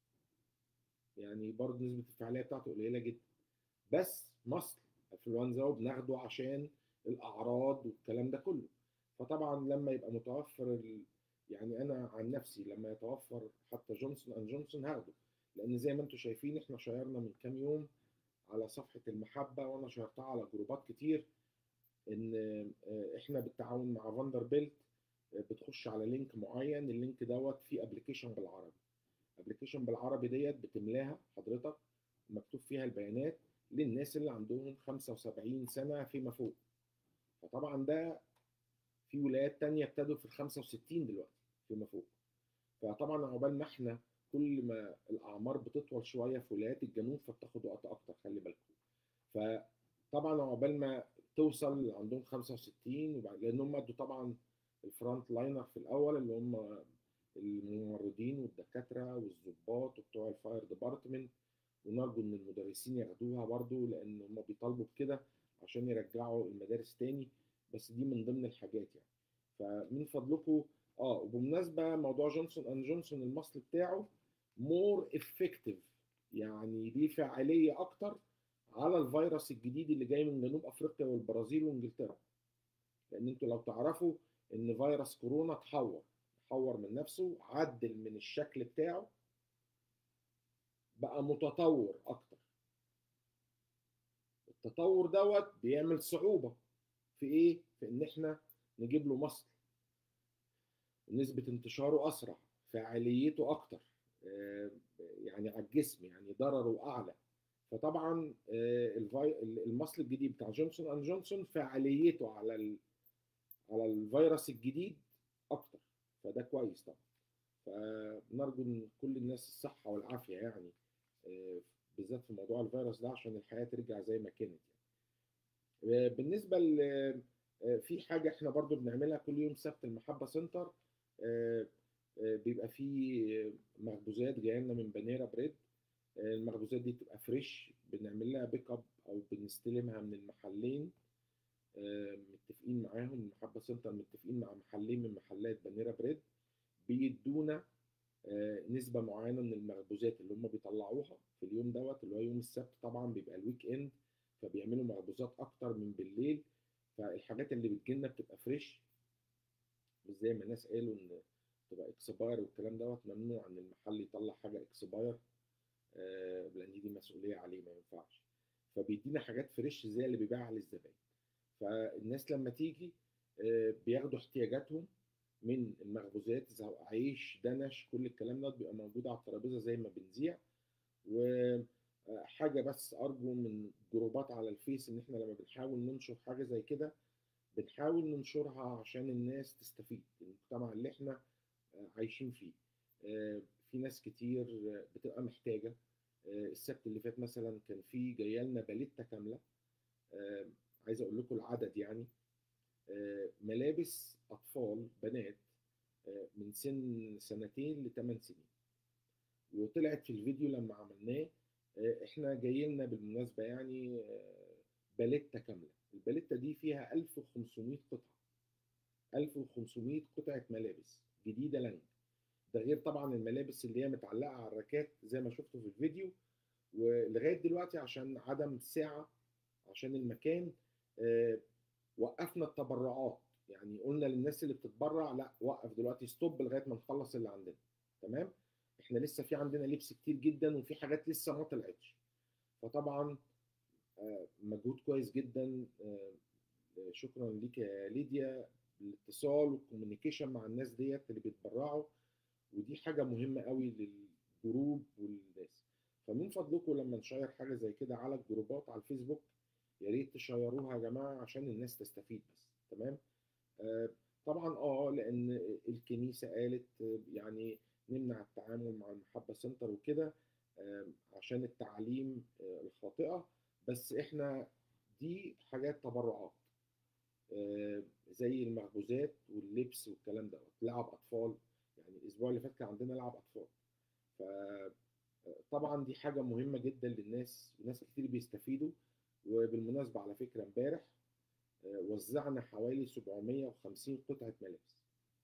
Speaker 2: يعني برضه نسبه الفعاليه بتاعته قليله جدا. بس مصل انفلونزا وبناخده عشان الاعراض والكلام ده كله. فطبعا لما يبقى متوفر ال... يعني انا عن نفسي لما يتوفر حتى جونسون اند جونسون هاخده. لان زي ما انتم شايفين احنا شيرنا من كام يوم على صفحه المحبه، وانا شيرتها على جروبات كتير، ان آه، احنا بالتعاون مع فاندر بيلت بتخش على لينك معين. اللينك دوت فيه ابلكيشن بالعربي. ابلكيشن بالعربي ديت بتملاها حضرتك، مكتوب فيها البيانات للناس اللي عندهم خمسة وسبعين سنة فيما فوق. فطبعا ده في ولايات تانية ابتدوا في ال خمسة وستين دلوقتي فيما فوق. فطبعا عقبال ما احنا كل ما الاعمار بتطول شويه في ولايات الجنوب فبتاخد وقت اكتر، خلي بالكم. فطبعا عقبال ما توصل عندهم خمسة وستين، وبعد لان هم ادوا طبعا الفرونت لاينر في الاول اللي هم الممرضين والدكاتره والضباط وبتوع الفاير ديبارتمنت. ونرجو ان المدرسين ياخدوها برضو لان هم بيطالبوا بكده عشان يرجعوا المدارس تاني. بس دي من ضمن الحاجات يعني. فمن فضلكم اه. وبمناسبه موضوع جونسون اند جونسون المصل بتاعه مور افكتيف، يعني ليه فاعليه اكتر على الفيروس الجديد اللي جاي من جنوب افريقيا والبرازيل وانجلترا. لان انتوا لو تعرفوا ان فيروس كورونا اتحور اتحور من نفسه، عدل من الشكل بتاعه، بقى متطور اكتر. التطور دوت بيعمل صعوبة في ايه؟ في ان احنا نجيب له مصل. نسبة انتشاره اسرع، فعاليته اكتر، آه، يعني على الجسم يعني ضرره اعلى. فطبعا آه، الفي- المصل الجديد بتاع جونسون اند جونسون فعاليته على ال- على الفيروس الجديد اكتر. فده كويس طبعا. فنرجو ان كل الناس الصحة والعافية يعني، آه، بالذات في موضوع الفيروس ده عشان الحياة ترجع زي ما كانت يعني. بالنسبة ل في حاجة احنا برضو بنعملها كل يوم سبت المحبة سنتر، آه، آه، بيبقى فيه مخبوزات جايه لنا من بانيرا بريد. آه، المخبوزات دي بتبقى فريش، بنعمل لها بيك اب او بنستلمها من المحلين. آه، متفقين معاهم المحبة سنتر، متفقين مع محلين من محلات بانيرا بريد، بيدونا آه، نسبة معينة من المخبوزات اللي هم بيطلعوها في اليوم دوت اللي هو يوم السبت. طبعا بيبقى الويك اند، فبيعملوا مخبوزات اكتر من بالليل، فالحاجات اللي بتجيلنا بتبقى فريش. مش زي ما الناس قالوا ان تبقى اكسباير والكلام دوت. ممنوع ان المحل يطلع حاجة اكسباير، آه، لان دي مسؤولية عليه، ما ينفعش. فبيدينا حاجات فريش زي اللي بيبيعها للزبائن. فالناس لما تيجي آه، بياخدوا احتياجاتهم من المخبوزات، سواء عيش دنش، كل الكلام ده بيبقى موجود على الترابيزه زي ما بنذيع. وحاجه بس ارجو من جروبات على الفيس، ان احنا لما بنحاول ننشر حاجه زي كده بنحاول ننشرها عشان الناس تستفيد، المجتمع اللي احنا آه، عايشين فيه. آه، في ناس كتير آه، بتبقى محتاجه. آه، السبت اللي فات مثلا كان في جايه لنا باليتا كامله. آه، عايز اقول لكم العدد يعني. آه، ملابس اطفال بنات آه، من سن سنتين لثمان سنين. وطلعت في الفيديو لما عملناه. آه، احنا جاي لنا بالمناسبه يعني آه، باليتا كامله. الباليتا دي فيها ألف وخمسمائة قطعه، ألف وخمسمائة قطعه ملابس جديده لنا. ده غير طبعا الملابس اللي هي متعلقه على الراكات زي ما شفتوا في الفيديو. ولغايه دلوقتي عشان عدم سعه، عشان المكان، آه، وقفنا التبرعات. يعني قلنا للناس اللي بتتبرع لا، وقف دلوقتي، ستوب لغايه ما نخلص اللي عندنا. تمام. احنا لسه في عندنا لبس كتير جدا، وفي حاجات لسه ما طلعتش. فطبعا آه، مجهود كويس جدا. آه، شكرا ليك يا ليديا، الاتصال والكوميونيكيشن مع الناس ديت اللي بيتبرعوا. ودي حاجه مهمه قوي للجروب وللناس. فمن فضلكم لما نشير حاجه زي كده على الجروبات على الفيسبوك، يا ريت تشيروها يا جماعه عشان الناس تستفيد بس. تمام. آه، طبعا اه لان الكنيسه قالت آه، يعني نمنع التعامل مع المحبه سنتر وكده، آه، عشان التعاليم آه، الخاطئه. بس احنا دي حاجات تبرعات، آه، زي المخبوزات واللبس والكلام دوت، لعب اطفال. يعني الاسبوع اللي فات كان عندنا لعب اطفال. فطبعا دي حاجه مهمه جدا للناس، وناس كتير بيستفيدوا. وبالمناسبه على فكره امبارح آه، وزعنا حوالي سبعمائة وخمسين قطعة ملابس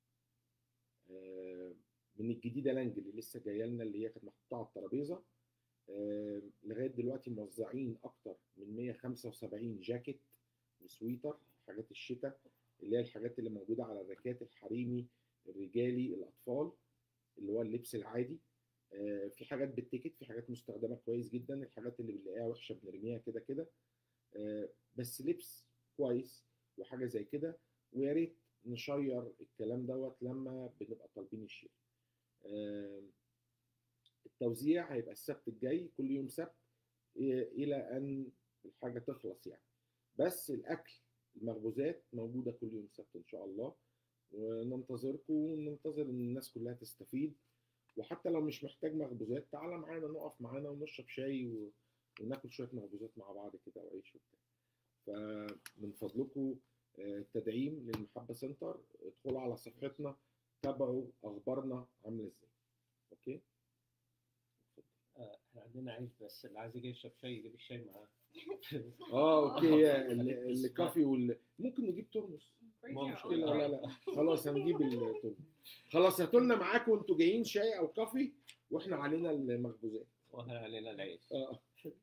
Speaker 2: آه، من الجديدة لانج اللي لسه جاية لنا، اللي هي كانت محطوطة على الترابيزة. آه، لغاية دلوقتي موزعين أكتر من مائة وخمسة وسبعين جاكيت وسويتر، حاجات الشتاء، اللي هي الحاجات اللي موجودة على الراكات، الحريمي، الرجالي، الأطفال، اللي هو اللبس العادي. آه، في حاجات بالتيكت، في حاجات مستخدمة كويس جدا، الحاجات اللي بنلاقيها وحشة بنرميها كده كده. آه، بس لبس كويس وحاجه زي كده. ويا ريت نشير الكلام دوت لما بنبقى طالبين الشير. آه، التوزيع هيبقى السبت الجاي، كل يوم سبت الى ان الحاجه تخلص يعني. بس الاكل، المخبوزات موجوده كل يوم سبت ان شاء الله. وننتظركم، وننتظر ان الناس كلها تستفيد. وحتى لو مش محتاج مخبوزات، تعالى معانا، نقف معانا ونشرب شاي و... وناكل شويه مخبوزات مع بعض كده وعيش وبتاع. فمن فضلكم آه، تدعيم للمحبة سنتر، ادخلوا على صفحتنا، تابعوا اخبارنا عامله ازاي. اوكي.
Speaker 1: آه، احنا عندنا عيش، بس اللي عايز يجي يشرب شاي يجيب الشاي معاه.
Speaker 2: اه اوكي. ال- الكافي وال... ممكن نجيب ترمس،
Speaker 3: Bring
Speaker 1: مو
Speaker 3: your
Speaker 1: مشكلة.
Speaker 3: own
Speaker 2: لا
Speaker 3: drink.
Speaker 2: لا لا خلاص هنجيب الترمس. خلاص هاتوا لنا معاكم وانتوا جايين شاي او كافي، واحنا علينا المخبوزات.
Speaker 1: واحنا علينا العيش.
Speaker 2: اه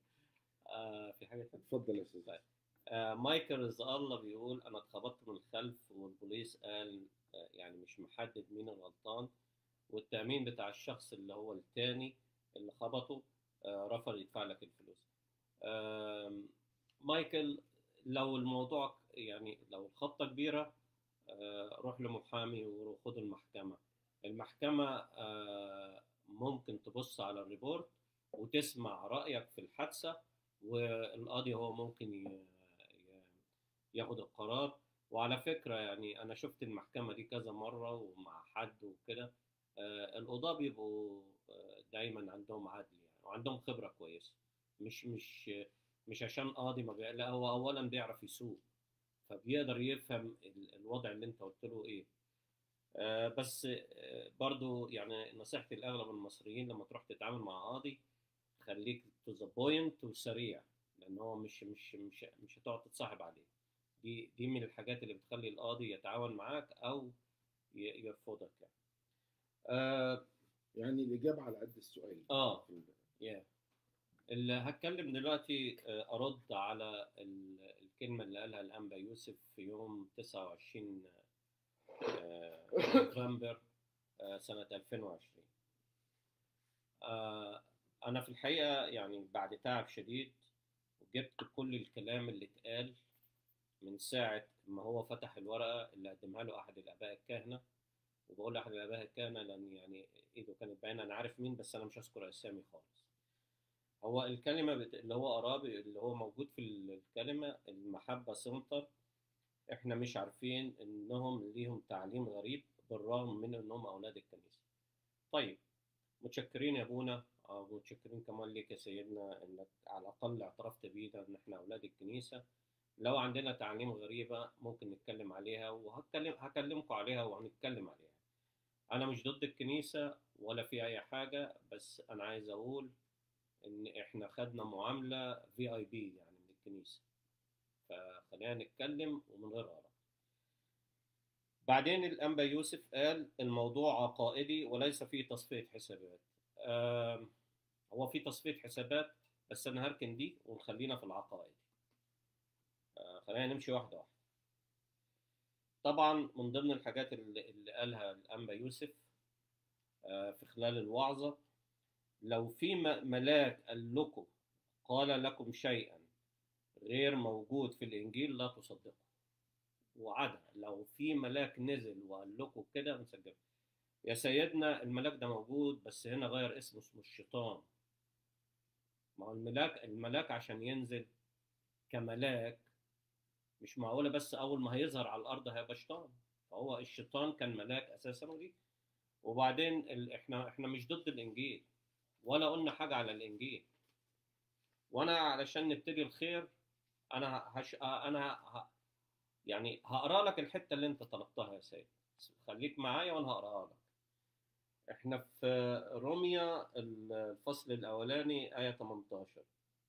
Speaker 1: آه في حاجة تانية؟
Speaker 2: اتفضل يا استاذ.
Speaker 1: طيب. آه مايكل رزق الله بيقول أنا اتخبطت من الخلف، والبوليس قال آه يعني مش محدد مين الغلطان، والتأمين بتاع الشخص اللي هو التاني اللي خبطه آه رفض يدفع لك الفلوس. آه مايكل، لو الموضوع يعني لو الخبطة كبيرة، آه روح لمحامي وخد المحكمة. المحكمة آه ممكن تبص على الريبورت وتسمع رأيك في الحادثة، والقاضي هو ممكن ي- ي- ياخد القرار. وعلى فكرة يعني أنا شفت المحكمة دي كذا مرة ومع حد وكده. آه، القضاة بيبقوا آه، دايما عندهم عدل يعني، وعندهم خبرة كويسة. مش مش مش عشان قاضي ما بي... لا، هو أولا بيعرف يسوق، فبيقدر يفهم ال- الوضع اللي أنت قلت له إيه. آه، بس آه، برضو يعني نصيحتي لأغلب المصريين لما تروح تتعامل مع قاضي خليك تو ذا بوينت وسريع، لأن هو مش مش مش مش هتقعد تتصاحب عليه. دي دي من الحاجات اللي بتخلي القاضي يتعاون معاك أو ي- يرفضك يعني. آه,
Speaker 2: يعني الاجابه على قد السؤال.
Speaker 1: آه yeah. اللي هتكلم دلوقتي آه، أرد على ال- الكلمة اللي قالها الأنبا يوسف في يوم تسعة وعشرين آه، نوفمبر آه، سنة ألفين وعشرين. آه، أنا في الحقيقة يعني بعد تعب شديد وجبت كل الكلام اللي اتقال من ساعة ما هو فتح الورقة اللي قدمها له أحد الآباء الكهنة. وبقول أحد الآباء الكهنة لأن يعني إيده كانت باينة، أنا عارف مين بس أنا مش هذكر أسامي خالص. هو الكلمة بت... اللي هو قراه اللي هو موجود في الكلمة المحبة سنتر، إحنا مش عارفين إنهم ليهم تعليم غريب بالرغم من إنهم أولاد الكنيسة. طيب، متشكرين يا ابونا، آه، متشكرين كمان ليك يا سيدنا انك على الاقل اعترفت بينا ان احنا اولاد الكنيسه. لو عندنا تعليم غريبه ممكن نتكلم عليها، وهتكلم هكلمكم عليها وهنتكلم عليها. انا مش ضد الكنيسه ولا في اي حاجه، بس انا عايز اقول ان احنا خدنا معامله في اي بي يعني من الكنيسه، فخلينا نتكلم ومن غير غلط. بعدين الانبا يوسف قال الموضوع عقائدي وليس فيه تصفيه حسابات. آم، هو في تصفية حسابات بس أنا هركن دي ونخلينا في العقائد. آه، خلينا نمشي واحدة واحدة. طبعا من ضمن الحاجات اللي, اللي قالها الأنبا يوسف آه، في خلال الوعظة، لو في م- ملاك قال لكم قال لكم شيئا غير موجود في الإنجيل لا تصدقوا. وعدا لو في ملاك نزل وقال لكم كده نصدقه. يا سيدنا الملاك ده موجود بس هنا غير اسمه، اسمه الشيطان. ما هو الملاك الملاك عشان ينزل كملاك مش معقولة بس أول ما هيظهر على الأرض هيبقى شيطان. فهو الشيطان كان ملاك أساسا ودي. وبعدين ال... إحنا إحنا مش ضد الإنجيل ولا قلنا حاجة على الإنجيل. وأنا علشان نبتدي الخير أنا هش... أنا ه... يعني هقرا لك الحتة اللي أنت طلبتها يا سيد. خليك معايا وأنا هقراها لك. إحنا في روميا الفصل الأولاني آية ثمانية عشر.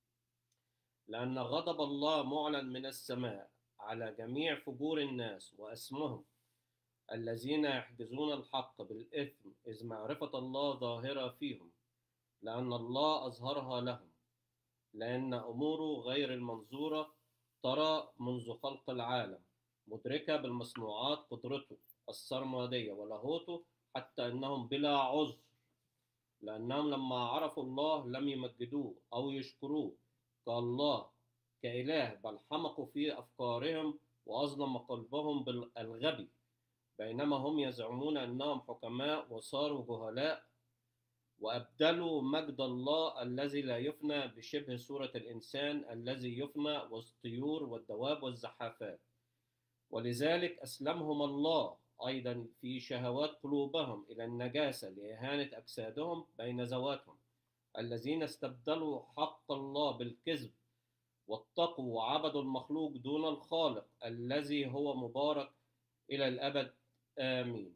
Speaker 1: لأن غضب الله معلن من السماء على جميع فجور الناس وأسمهم الذين يحجزون الحق بالإثم، إذ معرفة الله ظاهرة فيهم، لأن الله أظهرها لهم، لأن أموره غير المنظورة ترى منذ خلق العالم، مدركة بالمصنوعات قدرته السرمدية ولاهوته، حتى إنهم بلا عذر، لأنهم لما عرفوا الله لم يمجدوه أو يشكروه كالله كإله، بل حمقوا في أفكارهم وأظلم قلبهم بالغبي، بينما هم يزعمون أنهم حكماء وصاروا جهلاء، وأبدلوا مجد الله الذي لا يفنى بشبه صورة الإنسان الذي يفنى والطيور والدواب والزحافات. ولذلك أسلمهم الله أيضا في شهوات قلوبهم إلى النجاسة لإهانة أجسادهم بين ذواتهم، الذين استبدلوا حق الله بالكذب واتقوا وعبدوا المخلوق دون الخالق الذي هو مبارك إلى الأبد آمين.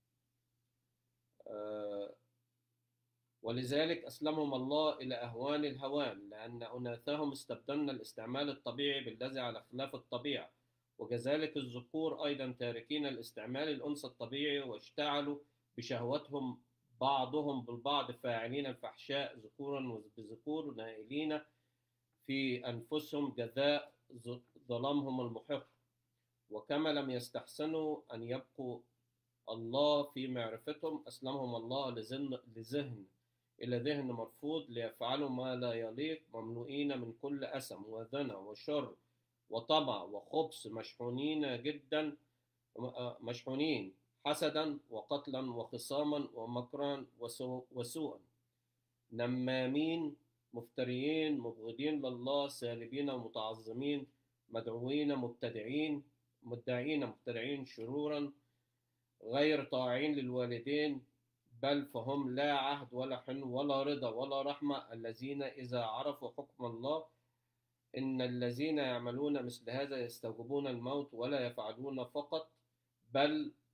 Speaker 1: آه ولذلك أسلمهم الله إلى أهوان الهوان، لأن أناثهم استبدلنا الاستعمال الطبيعي بالذي على خلاف الطبيعة، وكذلك الذكور أيضا تاركين الاستعمال الأنثى الطبيعي واشتعلوا بشهوتهم بعضهم بالبعض، فاعلين الفحشاء ذكورا بذكور، نائلين في أنفسهم جزاء ظلامهم المحق. وكما لم يستحسنوا أن يبقوا الله في معرفتهم، أسلمهم الله لذهن, لذهن إلى ذهن مرفوض ليفعلوا ما لا يليق، مملوئين من كل أثم وذنى وشر وطمع وخبث، مشحونين جدا مشحونين حسدا وقتلا وخصاما ومكرا وسوءا، نمامين مفتريين مبغضين لله، سالبين ومتعظمين، مدعوين مبتدعين مدعين مبتدعين شرورا، غير طاعين للوالدين، بل فهم لا عهد ولا حنو ولا رضا ولا رحمة، الذين إذا عرفوا حكم الله إن الذين يعملون مثل هذا يستوجبون الموت، ولا يفعلون فقط بل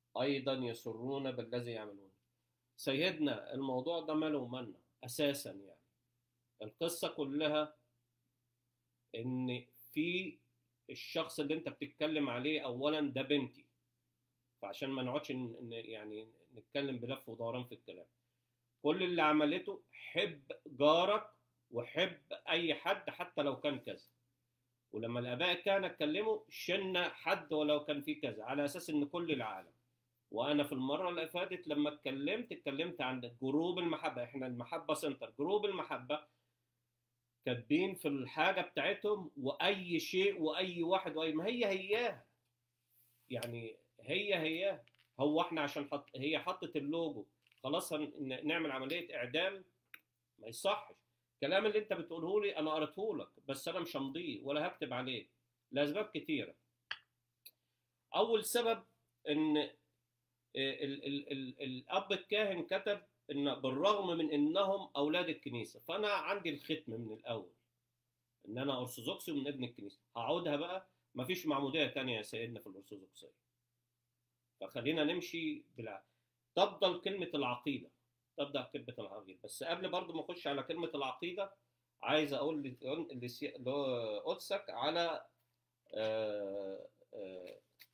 Speaker 1: أيضا يسرون بالذي يعملون. سيدنا الموضوع ده ماله ومالنا أساسا، يعني القصة كلها إن في الشخص اللي أنت بتتكلم عليه أولا ده بنتي، فعشان ما نقعدش يعني نتكلم بلف ودوران في الكلام، كل اللي عملته حب جارك وحب أي حد حتى لو كان كذا. ولما الآباء كانوا اتكلموا شلنا حد ولو كان فيه كذا على أساس إن كل العالم. وأنا في المرة اللي فاتت لما اتكلمت اتكلمت عن جروب المحبة، إحنا المحبة سنتر، جروب المحبة كاتبين في الحاجة بتاعتهم وأي شيء وأي واحد وأي، ما هي هياها يعني هي هياها. هو احنا عشان حط هي حطت اللوجو خلاص نعمل عملية إعدام؟ ما يصحش. الكلام اللي انت بتقوله لي انا قريته لك بس انا مش همضيه ولا هكتب عليه لاسباب كتيره. اول سبب ان ال ال ال الاب الكاهن كتب ان بالرغم من انهم اولاد الكنيسه، فانا عندي الختم من الاول ان انا ارثوذكسي ومن ابن الكنيسه. هعودها بقى، مفيش معموديه ثانيه يا سيدنا في الارثوذكسيه، فخلينا نمشي بالعقل. تفضل كلمه العقيده، تبدا كلمه العقيده. بس قبل برضو ما اخش على كلمه العقيده عايز اقول اللي هو قدسك على آآ آآ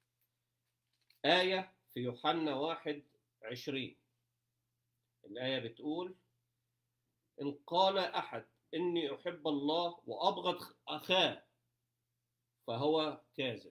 Speaker 1: آية في يوحنا واحد عشرين. الآية بتقول إن قال أحد إني أحب الله وأبغض أخاه فهو كاذب.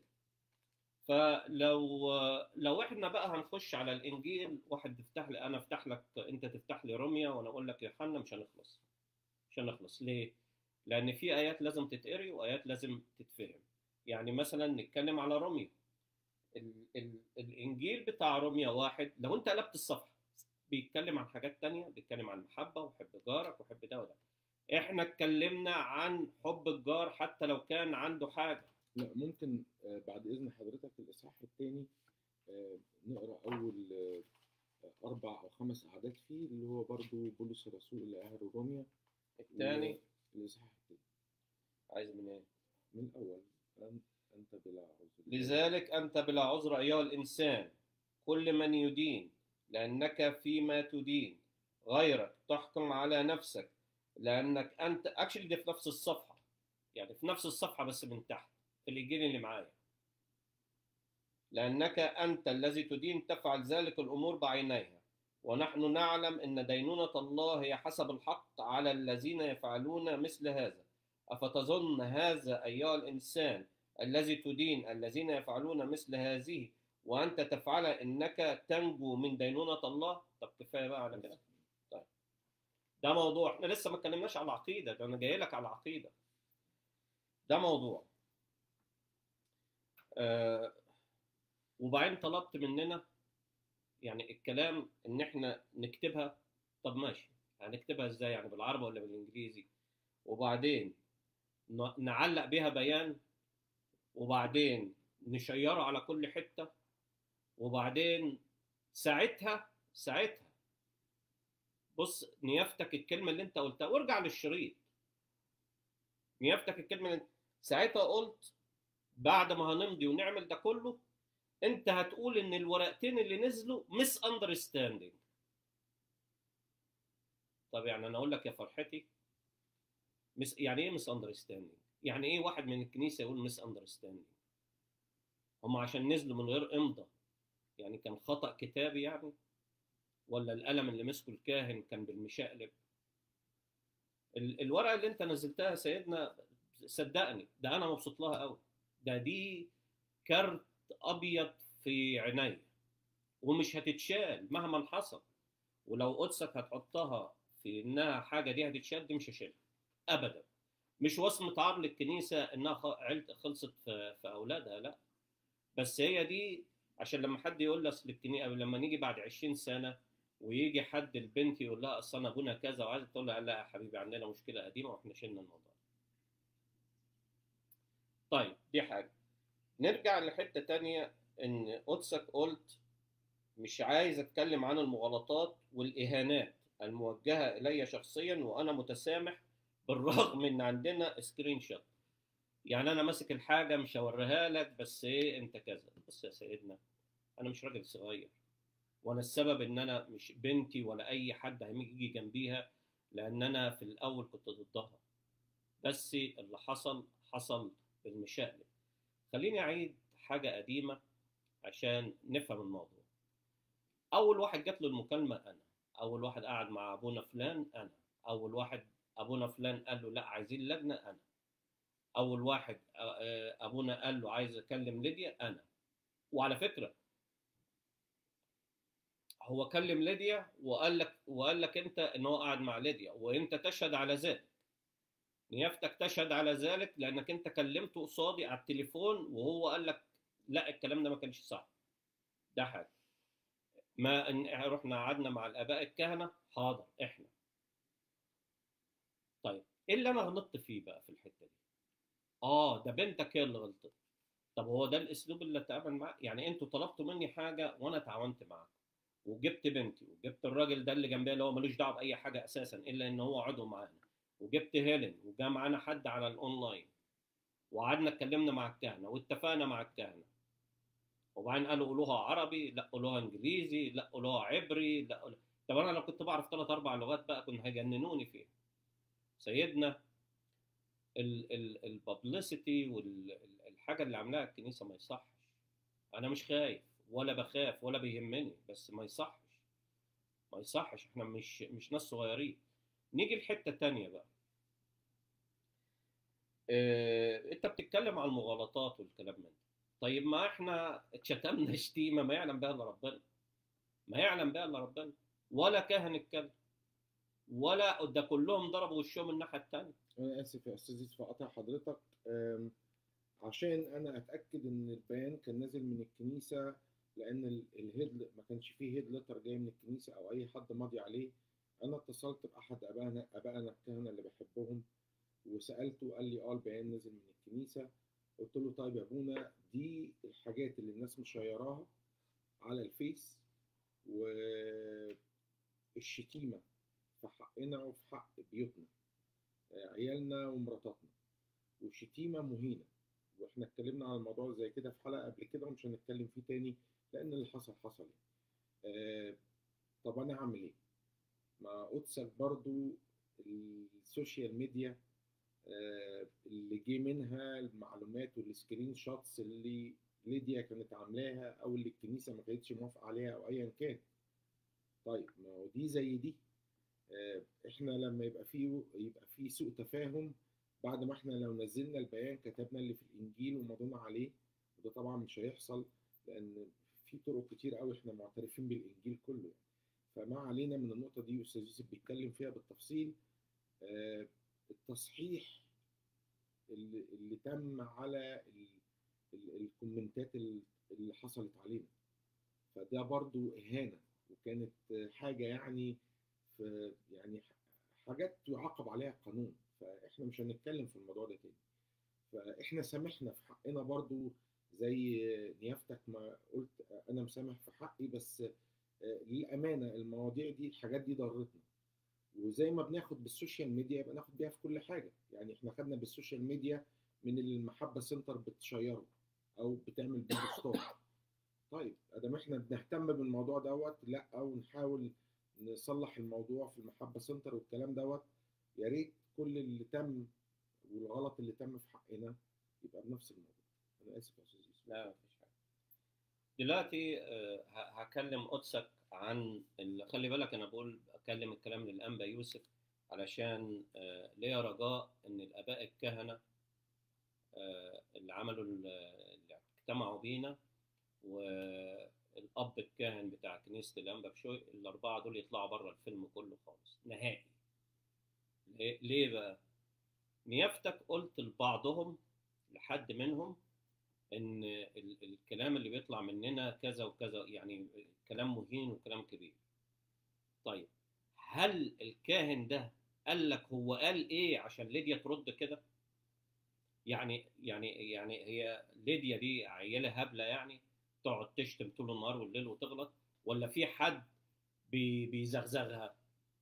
Speaker 1: فلو لو احنا بقى هنخش على الانجيل، واحد تفتح لي انا افتح لك انت تفتح لي روميا وانا اقول لك يوحنا، مش هنخلص مش هنخلص. ليه؟ لان في ايات لازم تتقري وايات لازم تتفهم. يعني مثلا نتكلم على روميا، ال ال الانجيل بتاع روميا واحد لو انت قلبت الصفحه بيتكلم عن حاجات تانية، بيتكلم عن محبه وحب جارك وحب ده وده. احنا اتكلمنا عن حب الجار حتى لو كان عنده حاجه.
Speaker 2: لا ممكن بعد اذن حضرتك الاصحاح الثاني نقرا اول اربع او خمس اعداد فيه، اللي هو برضو بولس الرسول الى اهل روميا
Speaker 1: الثاني
Speaker 2: الاصحاح الثاني.
Speaker 1: عايز من ايه؟
Speaker 2: من الاول. انت بلا عذر،
Speaker 1: لذلك انت بلا عذر ايها الانسان كل من يدين، لانك فيما تدين غيرك تحكم على نفسك، لانك انت اكشلي دي في نفس الصفحه، يعني في نفس الصفحه بس من تحت في الانجيل اللي معايا. لانك انت الذي تدين تفعل ذلك الامور بعينيها، ونحن نعلم ان دينونه الله هي حسب الحق على الذين يفعلون مثل هذا. افتظن هذا ايها الانسان الذي تدين الذين يفعلون مثل هذه وانت تفعل انك تنجو من دينونه الله؟ طب كفايه بقى على كده. طيب ده موضوع، احنا لسه ما اتكلمناش على العقيده، ده انا جاي لك على العقيده. ده موضوع آه وبعدين طلبت مننا يعني الكلام ان احنا نكتبها. طب ماشي، هنكتبها ازاي؟ يعني بالعربي ولا بالانجليزي؟ وبعدين نعلق بيها بيان، وبعدين نشيره على كل حته، وبعدين ساعتها ساعتها بص نيافتك الكلمه اللي انت قلتها وارجع للشريط. نيافتك الكلمه اللي انت ساعتها قلت بعد ما هنمضي ونعمل ده كله انت هتقول ان الورقتين اللي نزلوا مس اندرستاندينج. طب يعني انا اقول لك يا فرحتي مس يعني ايه مس اندرستاندينج؟ يعني ايه واحد من الكنيسه يقول مس اندرستاندينج؟ هم عشان نزلوا من غير امضاء يعني كان خطأ كتابي يعني؟ ولا القلم اللي مسكه الكاهن كان بالمشقلب؟ الورقه اللي انت نزلتها يا سيدنا صدقني ده انا مبسوط لها قوي، ده دي كارت ابيض في عينيا ومش هتتشال مهما حصل. ولو قدسك هتحطها في انها حاجه دي هتتشال، دي مش هشيلها ابدا. مش وصمه عار للكنيسه انها عيلت خلصت في, في اولادها، لا، بس هي دي عشان لما حد يقول لي اصل الكنيسه، لما نيجي بعد عشرين سنه ويجي حد البنت يقول لها اصل انا ابونا كذا وعايز تقول لها لا يا حبيبي عندنا مشكله قديمه واحنا شلنا الموضوع. طيب دي حاجه. نرجع لحته ثانيه، ان قدسك قلت مش عايز اتكلم عن المغالطات والاهانات الموجهه الي شخصيا وانا متسامح بالرغم ان عندنا سكرين شوت. يعني انا ماسك الحاجه مش هوريها لك بس ايه انت كذا. بس يا سيدنا انا مش راجل صغير، وانا السبب ان انا مش بنتي ولا اي حد هيجي جنبيها، لان انا في الاول كنت ضدها، بس اللي حصل حصل بالمشقلب. خليني اعيد حاجه قديمه عشان نفهم الموضوع. اول واحد جات له المكالمه انا، اول واحد قعد مع ابونا فلان انا، اول واحد ابونا فلان قال له لا عايزين لجنه انا، اول واحد ابونا قال له عايز اكلم ليديا انا. وعلى فكره هو كلم ليديا وقال لك وقال لك انت ان هو قاعد مع ليديا، وانت تشهد على ذلك، نيافتك تشهد على ذلك، لانك انت كلمته قصادي على التليفون وهو قال لك لا الكلام ده ما كانش صح. ده حاجه. ما ان رحنا قعدنا مع الاباء الكهنه، حاضر احنا. طيب ايه اللي انا غلطت فيه بقى في الحته دي؟ اه ده بنتك هي اللي غلطت. طب هو ده الاسلوب اللي اتعامل معاه؟ يعني انتوا طلبتوا مني حاجه وانا تعاونت معاكم، وجبت بنتي وجبت الراجل ده اللي جنبي اللي هو ملوش دعوه باي حاجه اساسا الا ان هو عضو معانا، وجبت هيلين وجا معانا حد على الاونلاين، وقعدنا اتكلمنا مع الكهنه واتفقنا مع الكهنه، وبعدين قالوا قولوها عربي، لا قولوها انجليزي، لا قولوها عبري، لا قولوها. طب انا لو كنت بعرف ثلاث اربع لغات بقى كنت هيجننوني فيها. سيدنا الببليستي والحاجه اللي عاملاها الكنيسه ما يصحش. انا مش خايف ولا بخاف ولا بيهمني، بس ما يصحش، ما يصحش. احنا مش مش ناس صغيرين. نيجي لحته تانية بقى. اه انت بتتكلم عن المغالطات والكلام من ده. طيب ما احنا اتشتمنا شتيمه ما يعلم بها الا ربنا، ما يعلم بها الا ربنا، ولا كاهن اتكلم، ولا ده كلهم ضربوا وشهم الناحيه الثانيه.
Speaker 2: انا اسف يا استاذ يوسف اقطع حضرتك، أم، عشان انا اتاكد ان البيان كان نازل من الكنيسه، لان ال- الهيد ما كانش فيه هيد لتر جاي من الكنيسه او اي حد ماضي عليه. انا اتصلت باحد ابائنا ابائنا الكهنه اللي بحبهم وسالته، قال لي اه البيان نزل من الكنيسه. قلت له طيب يا ابونا، دي الحاجات اللي الناس مشيراها على الفيس، والشتيمه في حقنا وفي حق بيوتنا، عيالنا ومراتاتنا، وشتيمه مهينه. واحنا اتكلمنا عن الموضوع زي كده في حلقه قبل كده ومش هنتكلم فيه تاني، لان اللي حصل حصل يعني. آه طب انا اعمل ايه؟ مع قدسك برضو السوشيال ميديا آه اللي جه منها المعلومات والسكرين شوتس اللي ليديا كانت عاملاها او اللي الكنيسه ما كانتش موافقه عليها او ايا كان. طيب ما هو دي زي دي. آه احنا لما يبقى فيه يبقى فيه سوء تفاهم بعد ما احنا لو نزلنا البيان كتبنا اللي في الانجيل ومضينا عليه، وده طبعا مش هيحصل لان في طرق كتير قوي احنا معترفين بالانجيل كله. فما علينا من النقطه دي، استاذ يوسف بيتكلم فيها بالتفصيل. آه التصحيح اللي, اللي تم على ال- ال- الكومنتات اللي حصلت علينا، فده برضو اهانه، وكانت حاجه يعني في يعني حاجات يعاقب عليها القانون. فاحنا مش هنتكلم في الموضوع ده تاني. فاحنا سامحنا في حقنا برضو زي نيافتك ما قلت، انا مسامح في حقي، بس للامانه المواضيع دي الحاجات دي ضرتنا. وزي ما بناخد بالسوشيال ميديا يبقى ناخد بيها في كل حاجه. يعني احنا خدنا بالسوشيال ميديا من المحبه سنتر بتشيره او بتعمل بوستات. طيب ادام احنا بنهتم بالموضوع دوت، لا ونحاول نصلح الموضوع في المحبه سنتر والكلام دوت، يا ريت كل اللي تم والغلط اللي تم في حقنا يبقى بنفس الموضوع. انا اسف يا استاذ يوسف.
Speaker 1: لا مفيش حاجه. دلوقتي آه، ه- هكلم قدسك عن ال- خلي بالك انا بقول اكلم الكلام للانبا يوسف علشان آه، ليا رجاء ان الاباء الكهنه آه، اللي عملوا ال- اللي اجتمعوا بينا، والاب الكاهن بتاع كنيسه الانبا بشوي، الاربعه دول يطلعوا بره الفيلم كله خالص نهائي. ليه ليه بقى؟ نيافتك قلت لبعضهم، لحد منهم، ان ال- الكلام اللي بيطلع مننا كذا وكذا، يعني كلام مهين وكلام كبير. طيب هل الكاهن ده قال لك هو قال ايه عشان ليديا ترد كده؟ يعني يعني يعني هي ليديا دي عيله هبله يعني تقعد تشتم طول النهار والليل وتغلط، ولا في حد بي بيزغزغها؟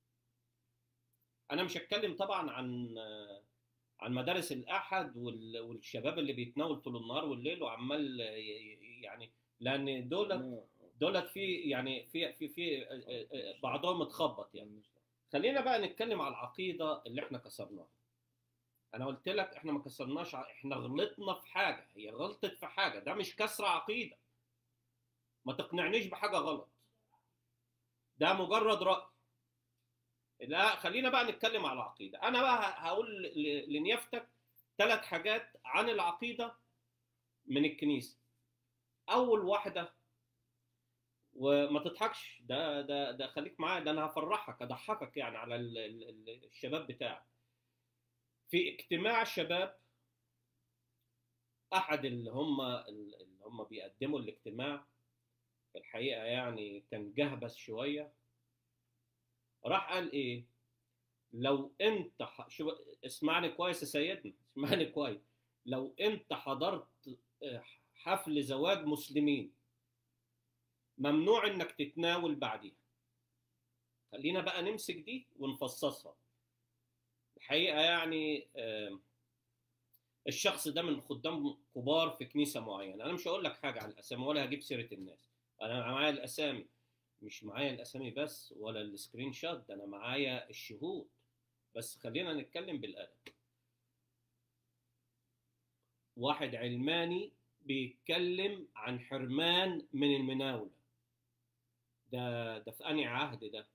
Speaker 1: انا مش هتكلم طبعا عن عن مدارس الاحد وال- والشباب اللي بيتناول طول النهار والليل وعمال ي- يعني لان دولت
Speaker 2: لا.
Speaker 1: دولت في يعني في في في آه، آه، بعضهم اتخبط يعني. خلينا بقى نتكلم على العقيده اللي احنا كسرناها. انا قلت لك احنا ما كسرناش ع- احنا غلطنا في حاجه، هي غلطت في حاجه، ده مش كسر عقيده. ما تقنعنيش بحاجه غلط، ده مجرد راي. لا خلينا بقى نتكلم على العقيده. انا بقى ه- هقول ل- لنيافتك ثلاث حاجات عن العقيده من الكنيسه. اول واحده، وما تضحكش، ده ده ده خليك معايا، ده انا هفرحك اضحكك يعني على ال- ال- ال- الشباب بتاعك. في اجتماع شباب، احد اللي هم اللي هم بيقدموا الاجتماع في الحقيقه يعني كان جهبس شويه، راح قال ايه؟ لو انت ح... شو... اسمعني كويس يا سيدنا، اسمعني كويس. لو انت حضرت آه، حفل زواج مسلمين، ممنوع انك تتناول بعديها. خلينا بقى نمسك دي ونفصصها. الحقيقه يعني آه، الشخص ده من خدام كبار في كنيسه معينه. انا مش هقول لك حاجه عن الاسامي ولا هجيب سيره الناس، انا معايا الاسامي، مش معايا الاسامي بس ولا السكرين شوت، ده انا معايا الشهود. بس خلينا نتكلم بالادب. واحد علماني بيتكلم عن حرمان من المناوله، ده ده في انهي عهد ده؟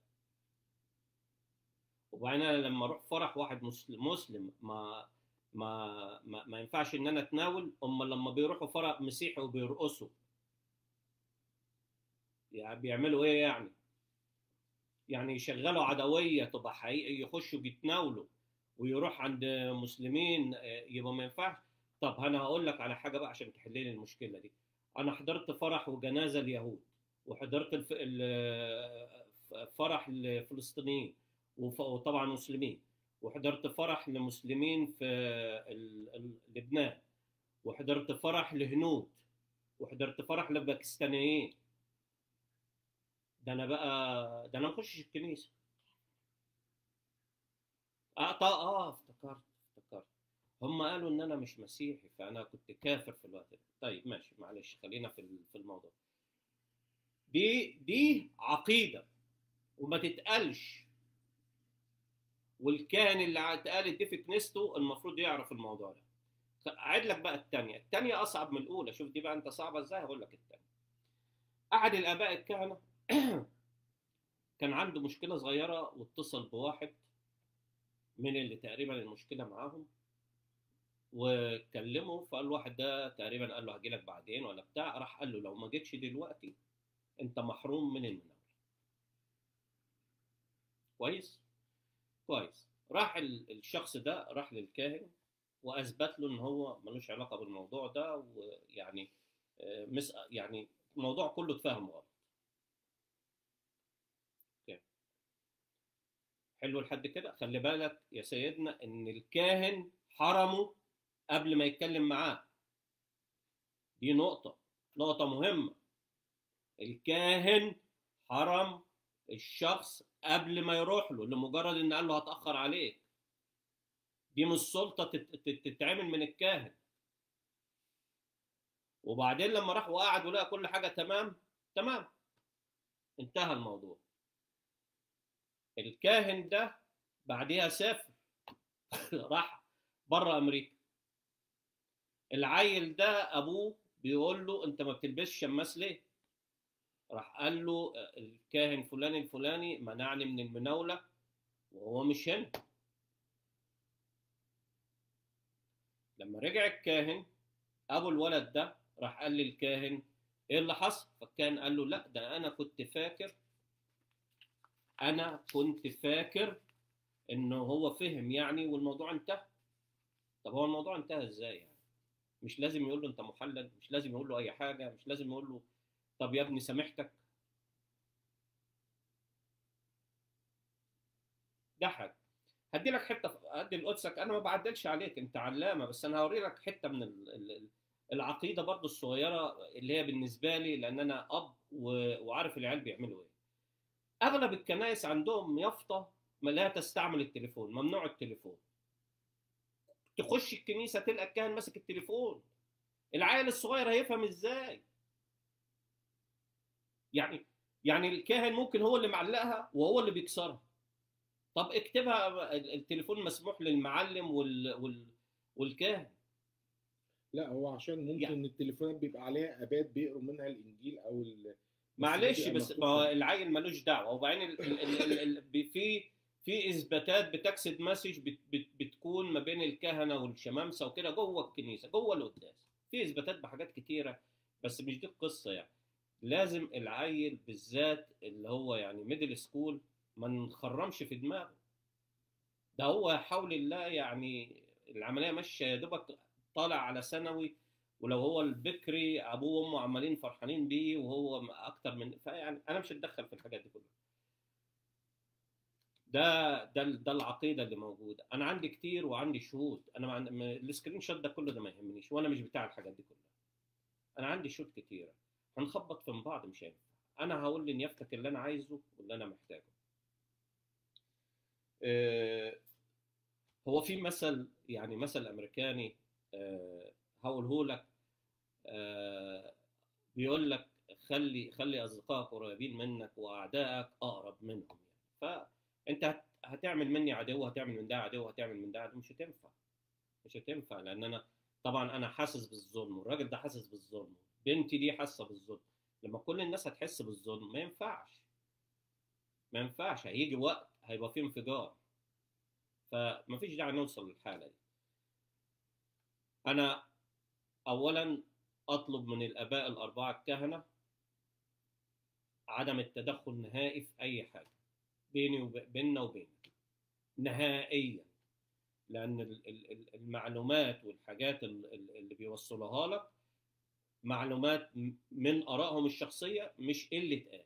Speaker 1: وبعدين انا لما اروح فرح واحد مسلم مسلم ما ما ما, ما ينفعش ان انا اتناول؟ هم لما بيروحوا فرح مسيحي وبيرقصوا يعني بيعملوا ايه يعني؟ يعني يشغلوا عدويه تبقى حقيقي، يخشوا يتناولوا ويروح عند مسلمين آه، يبقى ما ينفعش. طب انا هقول لك على حاجه بقى عشان تحل لي المشكله دي. انا حضرت فرح وجنازه اليهود، وحضرت الف... ال- فرح الفلسطينيين وف- وطبعا مسلمين، وحضرت فرح لمسلمين في ال- ال- لبنان، وحضرت فرح لهنود، وحضرت فرح لباكستانيين. ده انا بقى ده انا ما اخشش الكنيسه. اه طا اه افتكرت افتكرت هم قالوا ان انا مش مسيحي، فانا كنت كافر في الوقت ده. طيب ماشي، معلش خلينا في ال- في الموضوع. دي دي عقيده وما تتقالش، والكاهن اللي اتقالت دي في كنيسته المفروض يعرف الموضوع ده. اعيد لك بقى الثانيه، الثانيه اصعب من الاولى. شوف دي بقى انت صعبه ازاي، هقول لك الثانيه. احد الاباء الكهنه كان عنده مشكله صغيره، واتصل بواحد من اللي تقريبا المشكله معاهم وكلمه، فقال له واحد ده تقريبا قال له هجي لك بعدين ولا بتاع، راح قال له لو ما جيتش دلوقتي انت محروم من المناوله. كويس كويس. راح ال- الشخص ده راح للكاهن واثبت له ان هو ملوش علاقه بالموضوع ده، ويعني آه، مس يعني الموضوع كله اتفهم غلط. اوكي، حلو لحد كده. خلي بالك يا سيدنا ان الكاهن حرمه قبل ما يتكلم معاه. دي نقطه نقطه مهمه. الكاهن حرم الشخص قبل ما يروح له لمجرد ان قال له هتاخر عليك. دي مش سلطه تت- تت- تتعمل من الكاهن. وبعدين لما راح وقعد ولقى كل حاجه تمام تمام، انتهى الموضوع. الكاهن ده بعديها سافر راح بره امريكا. العيل ده ابوه بيقول له انت ما بتلبسش شماس ليه؟ راح قال له الكاهن فلان الفلاني منعني من المناوله وهو مش هنا. لما رجع الكاهن ابو الولد ده راح قال للكاهن ايه اللي حصل؟ فالكاهن قال له لا ده انا كنت فاكر انا كنت فاكر انه هو فهم يعني والموضوع انتهى. طب هو الموضوع انتهى ازاي يعني؟ مش لازم يقول له انت محلل، مش لازم يقول له اي حاجه، مش لازم يقول له طب يا ابني سامحتك. ده حاجه. هدي لك حته، هدي لقدسك، انا ما بعدلش عليك انت علامه، بس انا هوري لك حته من ال- ال- العقيده برضو الصغيره اللي هي بالنسبه لي، لان انا اب و- وعارف العيال بيعملوا ايه. اغلب الكنائس عندهم يافطه ما لا تستعمل التليفون، ممنوع التليفون. تخش الكنيسه تلقى الكاهن ماسك التليفون، العيل الصغير هيفهم ازاي؟ يعني يعني الكاهن ممكن هو اللي معلقها وهو اللي بيكسرها. طب اكتبها، التليفون مسموح للمعلم وال... وال... والكاهن.
Speaker 2: لا هو عشان ممكن
Speaker 1: يعني
Speaker 2: التليفونات بيبقى عليها ابات بيقروا منها الانجيل او ال... بس ده
Speaker 1: معلش،
Speaker 2: بيبقى
Speaker 1: بس ما
Speaker 2: مكتوب
Speaker 1: هو
Speaker 2: طبعا.
Speaker 1: العيل ملوش دعوه. وبعدين ال... ال... ال... ال... ال... في في اثباتات بتكسد مسج بت... بت... بتكون ما بين الكهنه والشمامسه وكده جوه الكنيسه جوه القداس، في اثباتات بحاجات كتيره. بس مش دي القصه يعني. لازم العيل بالذات اللي هو يعني ميدل سكول ما نخرمش في دماغه. ده هو حول الله يعني العمليه ماشيه يا دوبك طالع على ثانوي، ولو هو البكري ابوه وامه عمالين فرحانين بيه وهو اكتر من، فيعني انا مش هتدخل في الحاجات دي كلها. ده ده ده العقيده اللي موجوده. انا عندي كتير وعندي شهود. انا مع... السكرين شوت ده كله ده ما يهمنيش، وانا مش بتاع الحاجات دي كلها. انا عندي شهود كتيره، هنخبط في بعض مش هينفع. انا هقول لنيافتك اللي انا عايزه واللي انا محتاجه. أه هو في مثل، يعني مثل امريكاني أه هقوله لك. أه بيقول لك خلي خلي اصدقائك قريبين منك واعدائك اقرب منهم. يعني فانت هتعمل مني عدو، هتعمل من ده عدو، هتعمل من ده عدو، مش هتنفع. مش هتنفع لان انا طبعا انا حاسس بالظلم، والراجل ده حاسس بالظلم، بنتي دي حاسه بالظلم. لما كل الناس هتحس بالظلم ما ينفعش. ما ينفعش، هيجي وقت هيبقى فيه انفجار. فمفيش داعي نوصل للحاله دي. انا اولا اطلب من الاباء الاربعه الكهنه عدم التدخل نهائي في اي حاجه بيني وبيننا وبينك نهائيا. لان المعلومات والحاجات اللي بيوصلوها لك معلومات من ارائهم الشخصيه، مش قله قال.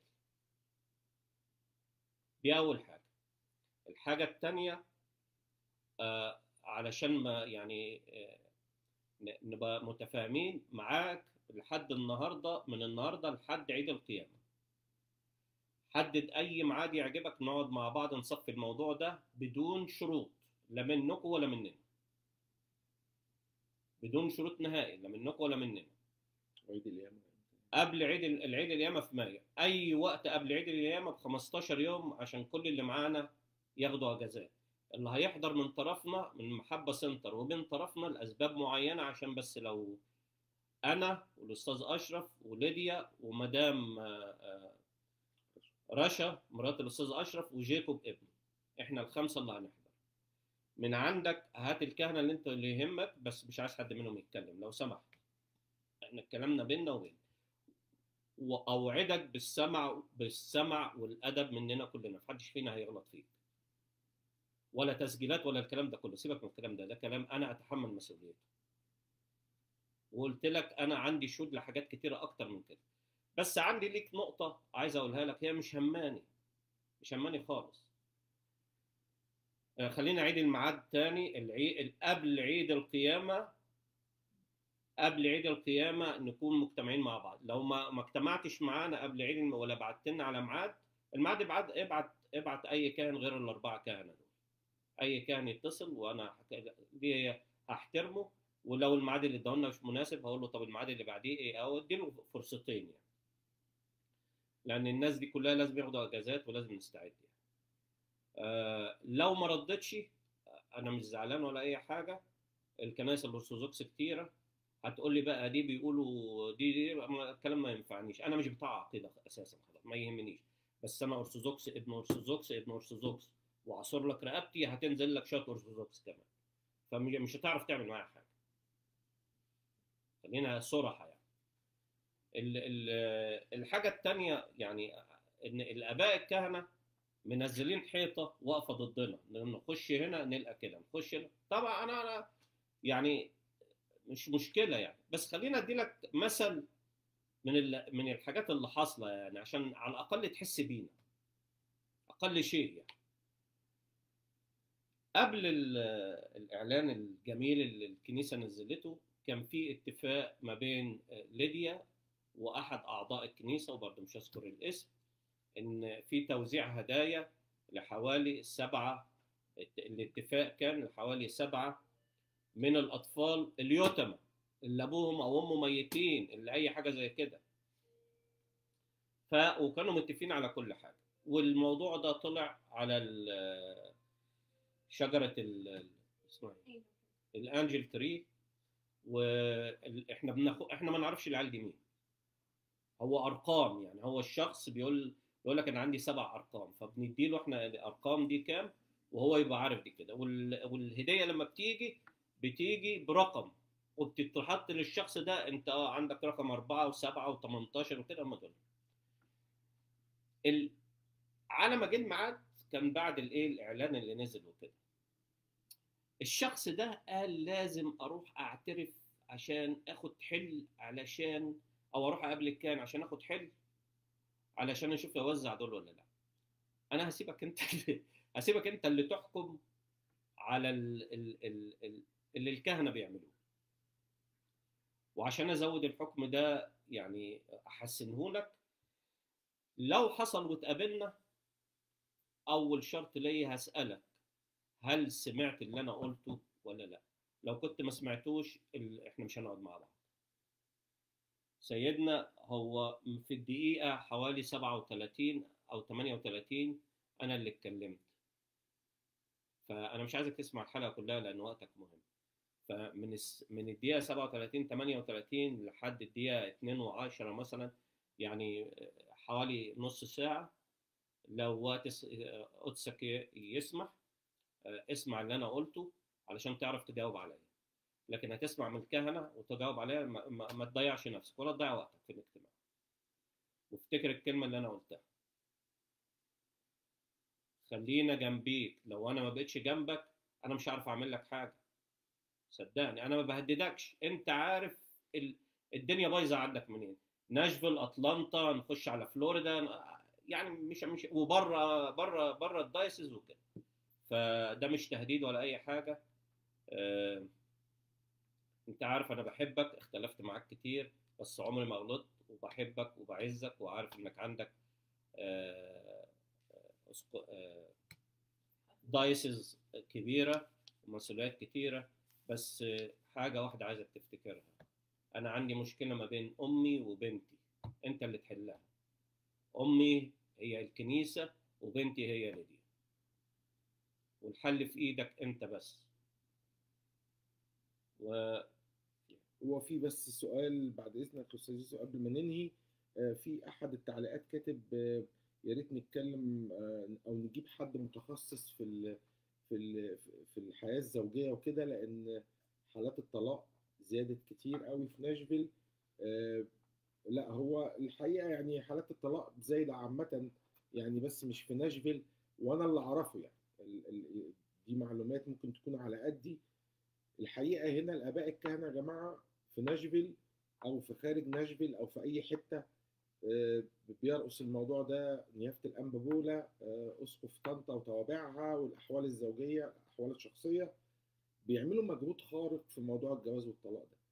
Speaker 1: دي اول حاجه. الحاجه الثانيه آه علشان ما يعني آه نبقى متفاهمين معاك، لحد النهارده، من النهارده لحد عيد القيامه حدد اي ميعاد يعجبك نقعد مع بعض نصفي الموضوع ده بدون شروط، لا منكم ولا مننا. بدون شروط نهائي، لا منكم ولا مننا.
Speaker 2: عيد القيامة
Speaker 1: قبل عيد العيد القيامه في مايو، اي وقت قبل عيد القيامه ب خمستاشر يوم، عشان كل اللي معانا ياخدوا اجازات. اللي هيحضر من طرفنا من محبه سنتر ومن طرفنا لاسباب معينه، عشان بس لو انا والاستاذ اشرف وليديا ومدام رشا مرات الاستاذ اشرف وجيكوب ابنه، احنا الخمسه اللي هنحضر. من عندك هات الكهنه اللي انت اللي يهمك، بس مش عايز حد منهم يتكلم لو سمحت. احنا كلامنا بيننا وبين، واوعدك بالسمع بالسمع والادب مننا كلنا، محدش فينا هيغلط فيك. ولا تسجيلات ولا الكلام ده كله، سيبك من الكلام ده، ده كلام انا اتحمل مسؤوليته. وقلت لك انا عندي شهود لحاجات كتيره اكتر من كده. بس عندي ليك نقطه عايز اقولها لك، هي مش هماني مش هماني خالص. خلينا نعيد الميعاد تاني. العيد قبل عيد القيامه قبل عيد القيامه نكون مجتمعين مع بعض. لو ما ما اجتمعتش معانا قبل عيد الم... ولا بعت لنا على ميعاد، الميعاد ابعت ابعت ابعت اي كاهن غير الاربعه كهنه دول. اي كاهن يتصل وانا دي هحترمه. ولو الميعاد اللي اداه لنا مش مناسب هقول له طب الميعاد اللي بعديه ايه، او اديله فرصتين يعني. لان الناس دي كلها لازم ياخدوا اجازات ولازم نستعد يعني. آه لو ما ردتش انا مش زعلان ولا اي حاجه. الكنائس الارثوذكس كتيره هتقول لي بقى دي بيقولوا دي دي الكلام ما ينفعنيش. انا مش بتاع عقيده اساسا، خلاص ما يهمنيش. بس انا ارثوذكس ابن ارثوذكس ابن ارثوذكس، وعصر لك رقبتي هتنزل لك شويه ارثوذكس كمان، فمش هتعرف تعمل معايا حاجه. خلينا صراحه يعني. ال ال الحاجه الثانيه يعني ان الاباء الكهنه منزلين حيطه واقفه ضدنا، نخش هنا نلقى كده، نخش هنا. طبعا انا انا يعني مش مشكله يعني، بس خلينا ادي لك مثل من من الحاجات اللي حاصله يعني، عشان على الاقل تحس بينا اقل شيء يعني. قبل الاعلان الجميل اللي الكنيسه نزلته كان في اتفاق ما بين ليديا واحد اعضاء الكنيسه، وبرضه مش هذكر الاسم، ان في توزيع هدايا لحوالي سبعه. الاتفاق كان لحوالي سبعه من الاطفال اليتامى اللي ابوهم او امه ميتين، اللي اي حاجه زي كده. ف وكانوا متفقين على كل حاجه، والموضوع ده طلع على ال- شجره ال- اسمها إيه؟
Speaker 3: أيوة.
Speaker 1: الانجل تري. واحنا بناخد احنا ما نعرفش العيال دي مين، هو ارقام يعني، هو الشخص بيقول بيقول لك انا عندي سبع ارقام، فبندي له احنا الارقام دي كام وهو يبقى عارف دي كده. وال... والهديه لما بتيجي بتيجي برقم، وبتتحط للشخص ده، انت اه عندك رقم أربعة وسبعة وتمنتاشر وكده، هم دول. ال... على ما جه الميعاد كان بعد الايه الاعلان اللي نزل وكده، الشخص ده قال لازم اروح اعترف عشان اخد حل، علشان او اروح اقابل الكاهن عشان اخد حل، علشان اشوف اوزع دول ولا لا. انا هسيبك انت اللي هسيبك انت اللي تحكم على ال... ال... ال... ال... اللي الكهنه بيعملوه. وعشان ازود الحكم ده يعني احسنه لك، لو حصل واتقابلنا، اول شرط ليا هسالك هل سمعت اللي انا قلته ولا لا. لو كنت ما سمعتوش ال... احنا مش هنقعد مع بعض. سيدنا هو في الدقيقه حوالي سبعة وثلاثين او ثمانية وثلاثين انا اللي اتكلمت، فانا مش عايزك تسمع الحلقه كلها لان وقتك مهم. فمن الس... من الدقيقه سبعة وثلاثين ثمانية وثلاثين لحد الدقيقه اتنين وعشرة مثلا، يعني حوالي نص ساعه. لو وقت قدسك يسمح اسمع اللي انا قلته علشان تعرف تجاوب عليا. لكن هتسمع من الكهنه وتجاوب عليها، ما, ما, ما تضيعش نفسك ولا تضيع وقتك في الاجتماع. وافتكر الكلمه اللي انا قلتها، خلينا جنبيك. لو انا ما بقتش جنبك انا مش عارف اعمل لك حاجه، صدقني. انا ما بهددكش، انت عارف ال... الدنيا بايظه عندك منين. ناشفيل، اتلانتا، نخش على فلوريدا، يعني مش مش وبره بره بره الدايسز وكده. فده مش تهديد ولا اي حاجه. آه... انت عارف انا بحبك، اختلفت معاك كتير بس عمري ما غلطت، وبحبك وبعزك، وعارف انك عندك آه... آه... دايسز كبيره ومسؤوليات كتيره. بس حاجه واحده عايزك تفتكرها، انا عندي مشكله ما بين امي وبنتي، انت اللي تحلها. امي هي الكنيسه وبنتي هي ليديا، والحل في ايدك انت بس. و
Speaker 2: هو في بس سؤال بعد اذنك يا استاذ يوسف قبل ما ننهي. آه، في احد التعليقات كاتب آه، يا ريت نتكلم آه، او نجيب حد متخصص في ال في ال في الحياه الزوجيه وكده، لان حالات الطلاق زادت كتير قوي في ناشفيل. آه، لا هو الحقيقه يعني حالات الطلاق زايده عامه يعني، بس مش في ناشفيل. وانا اللي اعرفه يعني ال- ال- دي معلومات ممكن تكون على قدي. الحقيقه هنا الاباء الكهنه يا جماعه في ناشفيل او في خارج ناشفيل او في اي حته آه، بيرقص الموضوع ده نيافه الانبا بولا، آه، اسقف طنطا وتوابعها، والاحوال الزوجيه الاحوال الشخصيه بيعملوا مجهود خارق في موضوع الجواز والطلاق ده.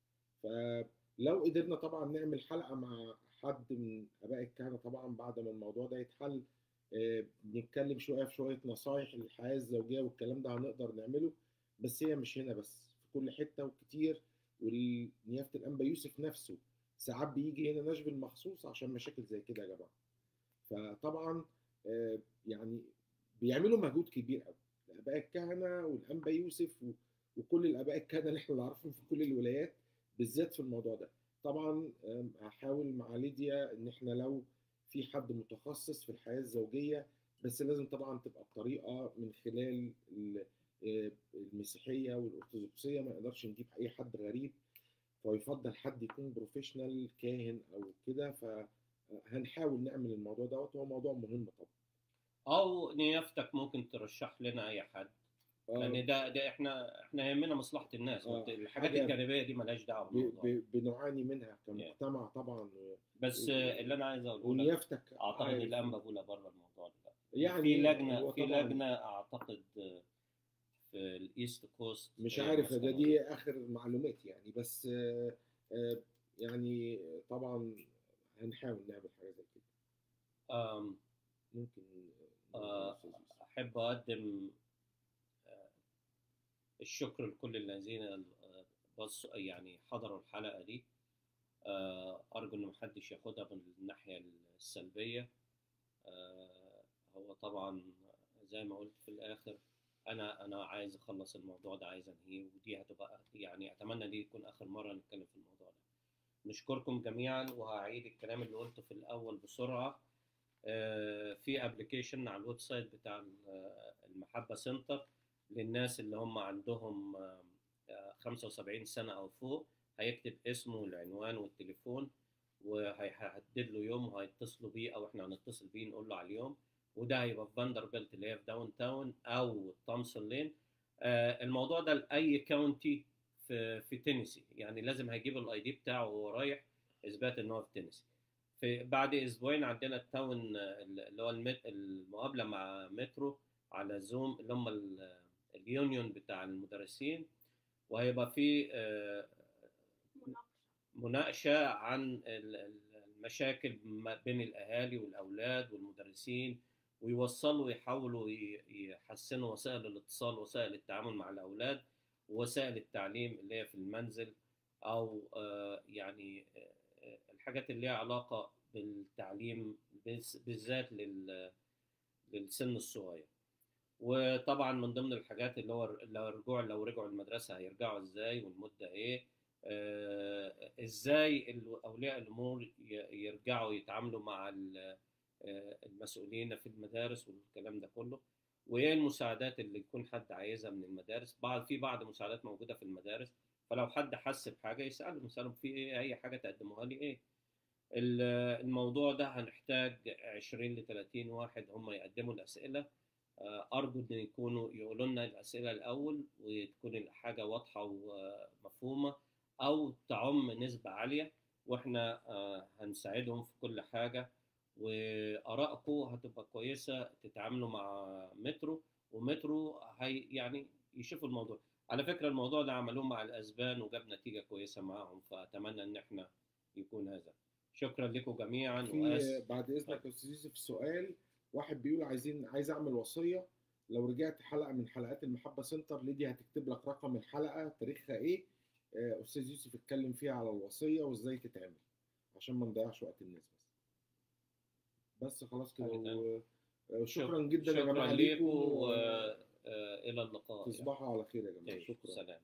Speaker 2: فلو قدرنا طبعا نعمل حلقه مع حد من اباء الكهنه طبعا بعد ما الموضوع ده يتحل، آه، نتكلم شويه في شويه نصايح للحياه الزوجيه والكلام ده هنقدر نعمله. بس هي مش هنا بس، في كل حته وكتير. ونيافه الانبا يوسف نفسه ساعات بيجي هنا ناشفيل مخصوص عشان مشاكل زي كده يا جماعه. فطبعا آه، يعني بيعملوا مجهود كبير قوي الاباء الكهنه والانبا يوسف و- وكل الاباء الكهنه اللي احنا نعرفهم في كل الولايات بالذات في الموضوع ده. طبعا آم، هحاول مع ليديا ان احنا لو في حد متخصص في الحياه الزوجيه، بس لازم طبعا تبقى بطريقه من خلال ال- آه، المسيحيه والارثوذكسيه، ما نقدرش نجيب اي حد غريب. فيفضل حد يكون بروفيشنال كاهن او كده. فهنحاول نعمل الموضوع دوت، هو موضوع مهم طبعا.
Speaker 1: او نيافتك ممكن ترشح لنا اي حد،
Speaker 2: آه
Speaker 1: لان ده ده احنا احنا يهمنا مصلحه الناس.
Speaker 2: آه
Speaker 1: الحاجات
Speaker 2: حاجه
Speaker 1: الجانبيه دي ملهاش دعوه
Speaker 2: ب
Speaker 1: بالموضوع ده
Speaker 2: ب بنعاني منها
Speaker 1: يعني.
Speaker 2: كمجتمع طبعا و-
Speaker 1: بس
Speaker 2: و-
Speaker 1: اللي انا عايز اقوله لك،
Speaker 2: ونيافتك
Speaker 1: اعتقد
Speaker 2: عارف
Speaker 1: الانبا بولا بره الموضوع ده. وفي
Speaker 2: يعني.
Speaker 1: لجنه
Speaker 2: هو
Speaker 1: في
Speaker 2: طبعا
Speaker 1: لجنه اعتقد في الايست كوست
Speaker 2: مش
Speaker 1: هي اللي
Speaker 2: عارف ده،
Speaker 1: ماسكه
Speaker 2: دي
Speaker 1: الموضوع.
Speaker 2: اخر معلومات يعني. بس آه آه يعني طبعا هنحاول نعمل حاجه زي كده.
Speaker 1: أم،
Speaker 2: ممكن نقول يا
Speaker 1: أه،
Speaker 2: استاذ يوسف.
Speaker 1: احب اقدم الشكر لكل الذين بص يعني حضروا الحلقه دي. أه، ارجو ان محدش ياخدها من الناحيه السلبيه. آه، هو طبعا زي ما قلت في الاخر، انا انا عايز اخلص الموضوع ده، عايز انهيه، ودي هتبقى يعني اتمنى دي يكون اخر مره نتكلم في الموضوع ده. نشكركم جميعا، وهعيد الكلام اللي قلته في الاول بسرعه. آه، في ابلكيشن على الويب سايت بتاع ال- المحبه سنتر للناس اللي هم عندهم آه، آه، خمسة وسبعين سنه او فوق. هيكتب اسمه والعنوان والتليفون، وهيحدد له يوم وهيتصلوا بيه، او احنا هنتصل بيه نقول له على اليوم. وده هيبقى في فاندربيلت اللي هي في داون تاون او تومسون لين. آه، الموضوع ده لاي كاونتي في في تينيسي، يعني لازم هيجيب الاي دي بتاعه وهو رايح، اثبات ان هو في تينيسي. في بعد اسبوعين عندنا التاون آه، اللي هو المت- المقابله مع مترو على زوم، اللي هم ال- اليونيون بتاع المدرسين. وهيبقى في آه، مناقشة عن ال- ال- المشاكل ما بين الأهالي والأولاد والمدرسين، ويوصلوا يحاولوا ي- يحسنوا وسائل الاتصال، وسائل التعامل مع الأولاد، ووسائل التعليم اللي هي في المنزل، أو آه، يعني آه، الحاجات اللي ليها علاقة بالتعليم بز- بالذات لل- للسن الصغير. وطبعا من ضمن الحاجات اللي هو لو رجوع لو رجعوا المدرسة هيرجعوا ازاي، والمدة ايه. آه، ازاي ال- اولياء الامور ي- يرجعوا يتعاملوا مع ال- آه، المسؤولين في المدارس والكلام ده كله. وايه المساعدات اللي يكون حد عايزها من المدارس. بعض في بعض مساعدات موجودة في المدارس، فلو حد حس بحاجة يسألهم يسألهم في ايه، اي حاجة تقدموها لي ايه. ال- الموضوع ده هنحتاج عشرين ل ثلاثين واحد هم يقدموا الأسئلة. آه، أرجو إن يكونوا يقولوا لنا الأسئلة الأول، وتكون الحاجة واضحة ومفهومة، أو تعم نسبة عالية، وإحنا آه، هنساعدهم في كل حاجة. وآرائكم هتبقى كويسة، تتعاملوا مع مترو، ومترو هي يعني يشوفوا الموضوع. على فكرة الموضوع ده عملوه مع الأسبان وجاب نتيجة كويسة معاهم، فأتمنى إن إحنا يكون هذا. شكرا لكم جميعا.
Speaker 2: في
Speaker 1: وأس
Speaker 2: بعد اذنك يا استاذ يوسف سؤال. واحد بيقول عايزين عايز اعمل وصيه، لو رجعت حلقه من حلقات المحبه سنتر ليدي هتكتب لك رقم الحلقه تاريخها ايه. آه، استاذ يوسف اتكلم فيها على الوصيه وازاي تتعمل عشان ما نضيعش وقت الناس. بس بس خلاص كده.
Speaker 1: حاجة تانية.
Speaker 2: و- آه،
Speaker 1: شك-
Speaker 2: شكرا جدا يا
Speaker 1: شكرا
Speaker 2: جماعه
Speaker 1: ليكم،
Speaker 2: ليكم.
Speaker 1: وإلى اللقاء.
Speaker 2: تصبحوا على خير يا جماعه.
Speaker 1: يعني
Speaker 2: شكرا.
Speaker 1: سلام.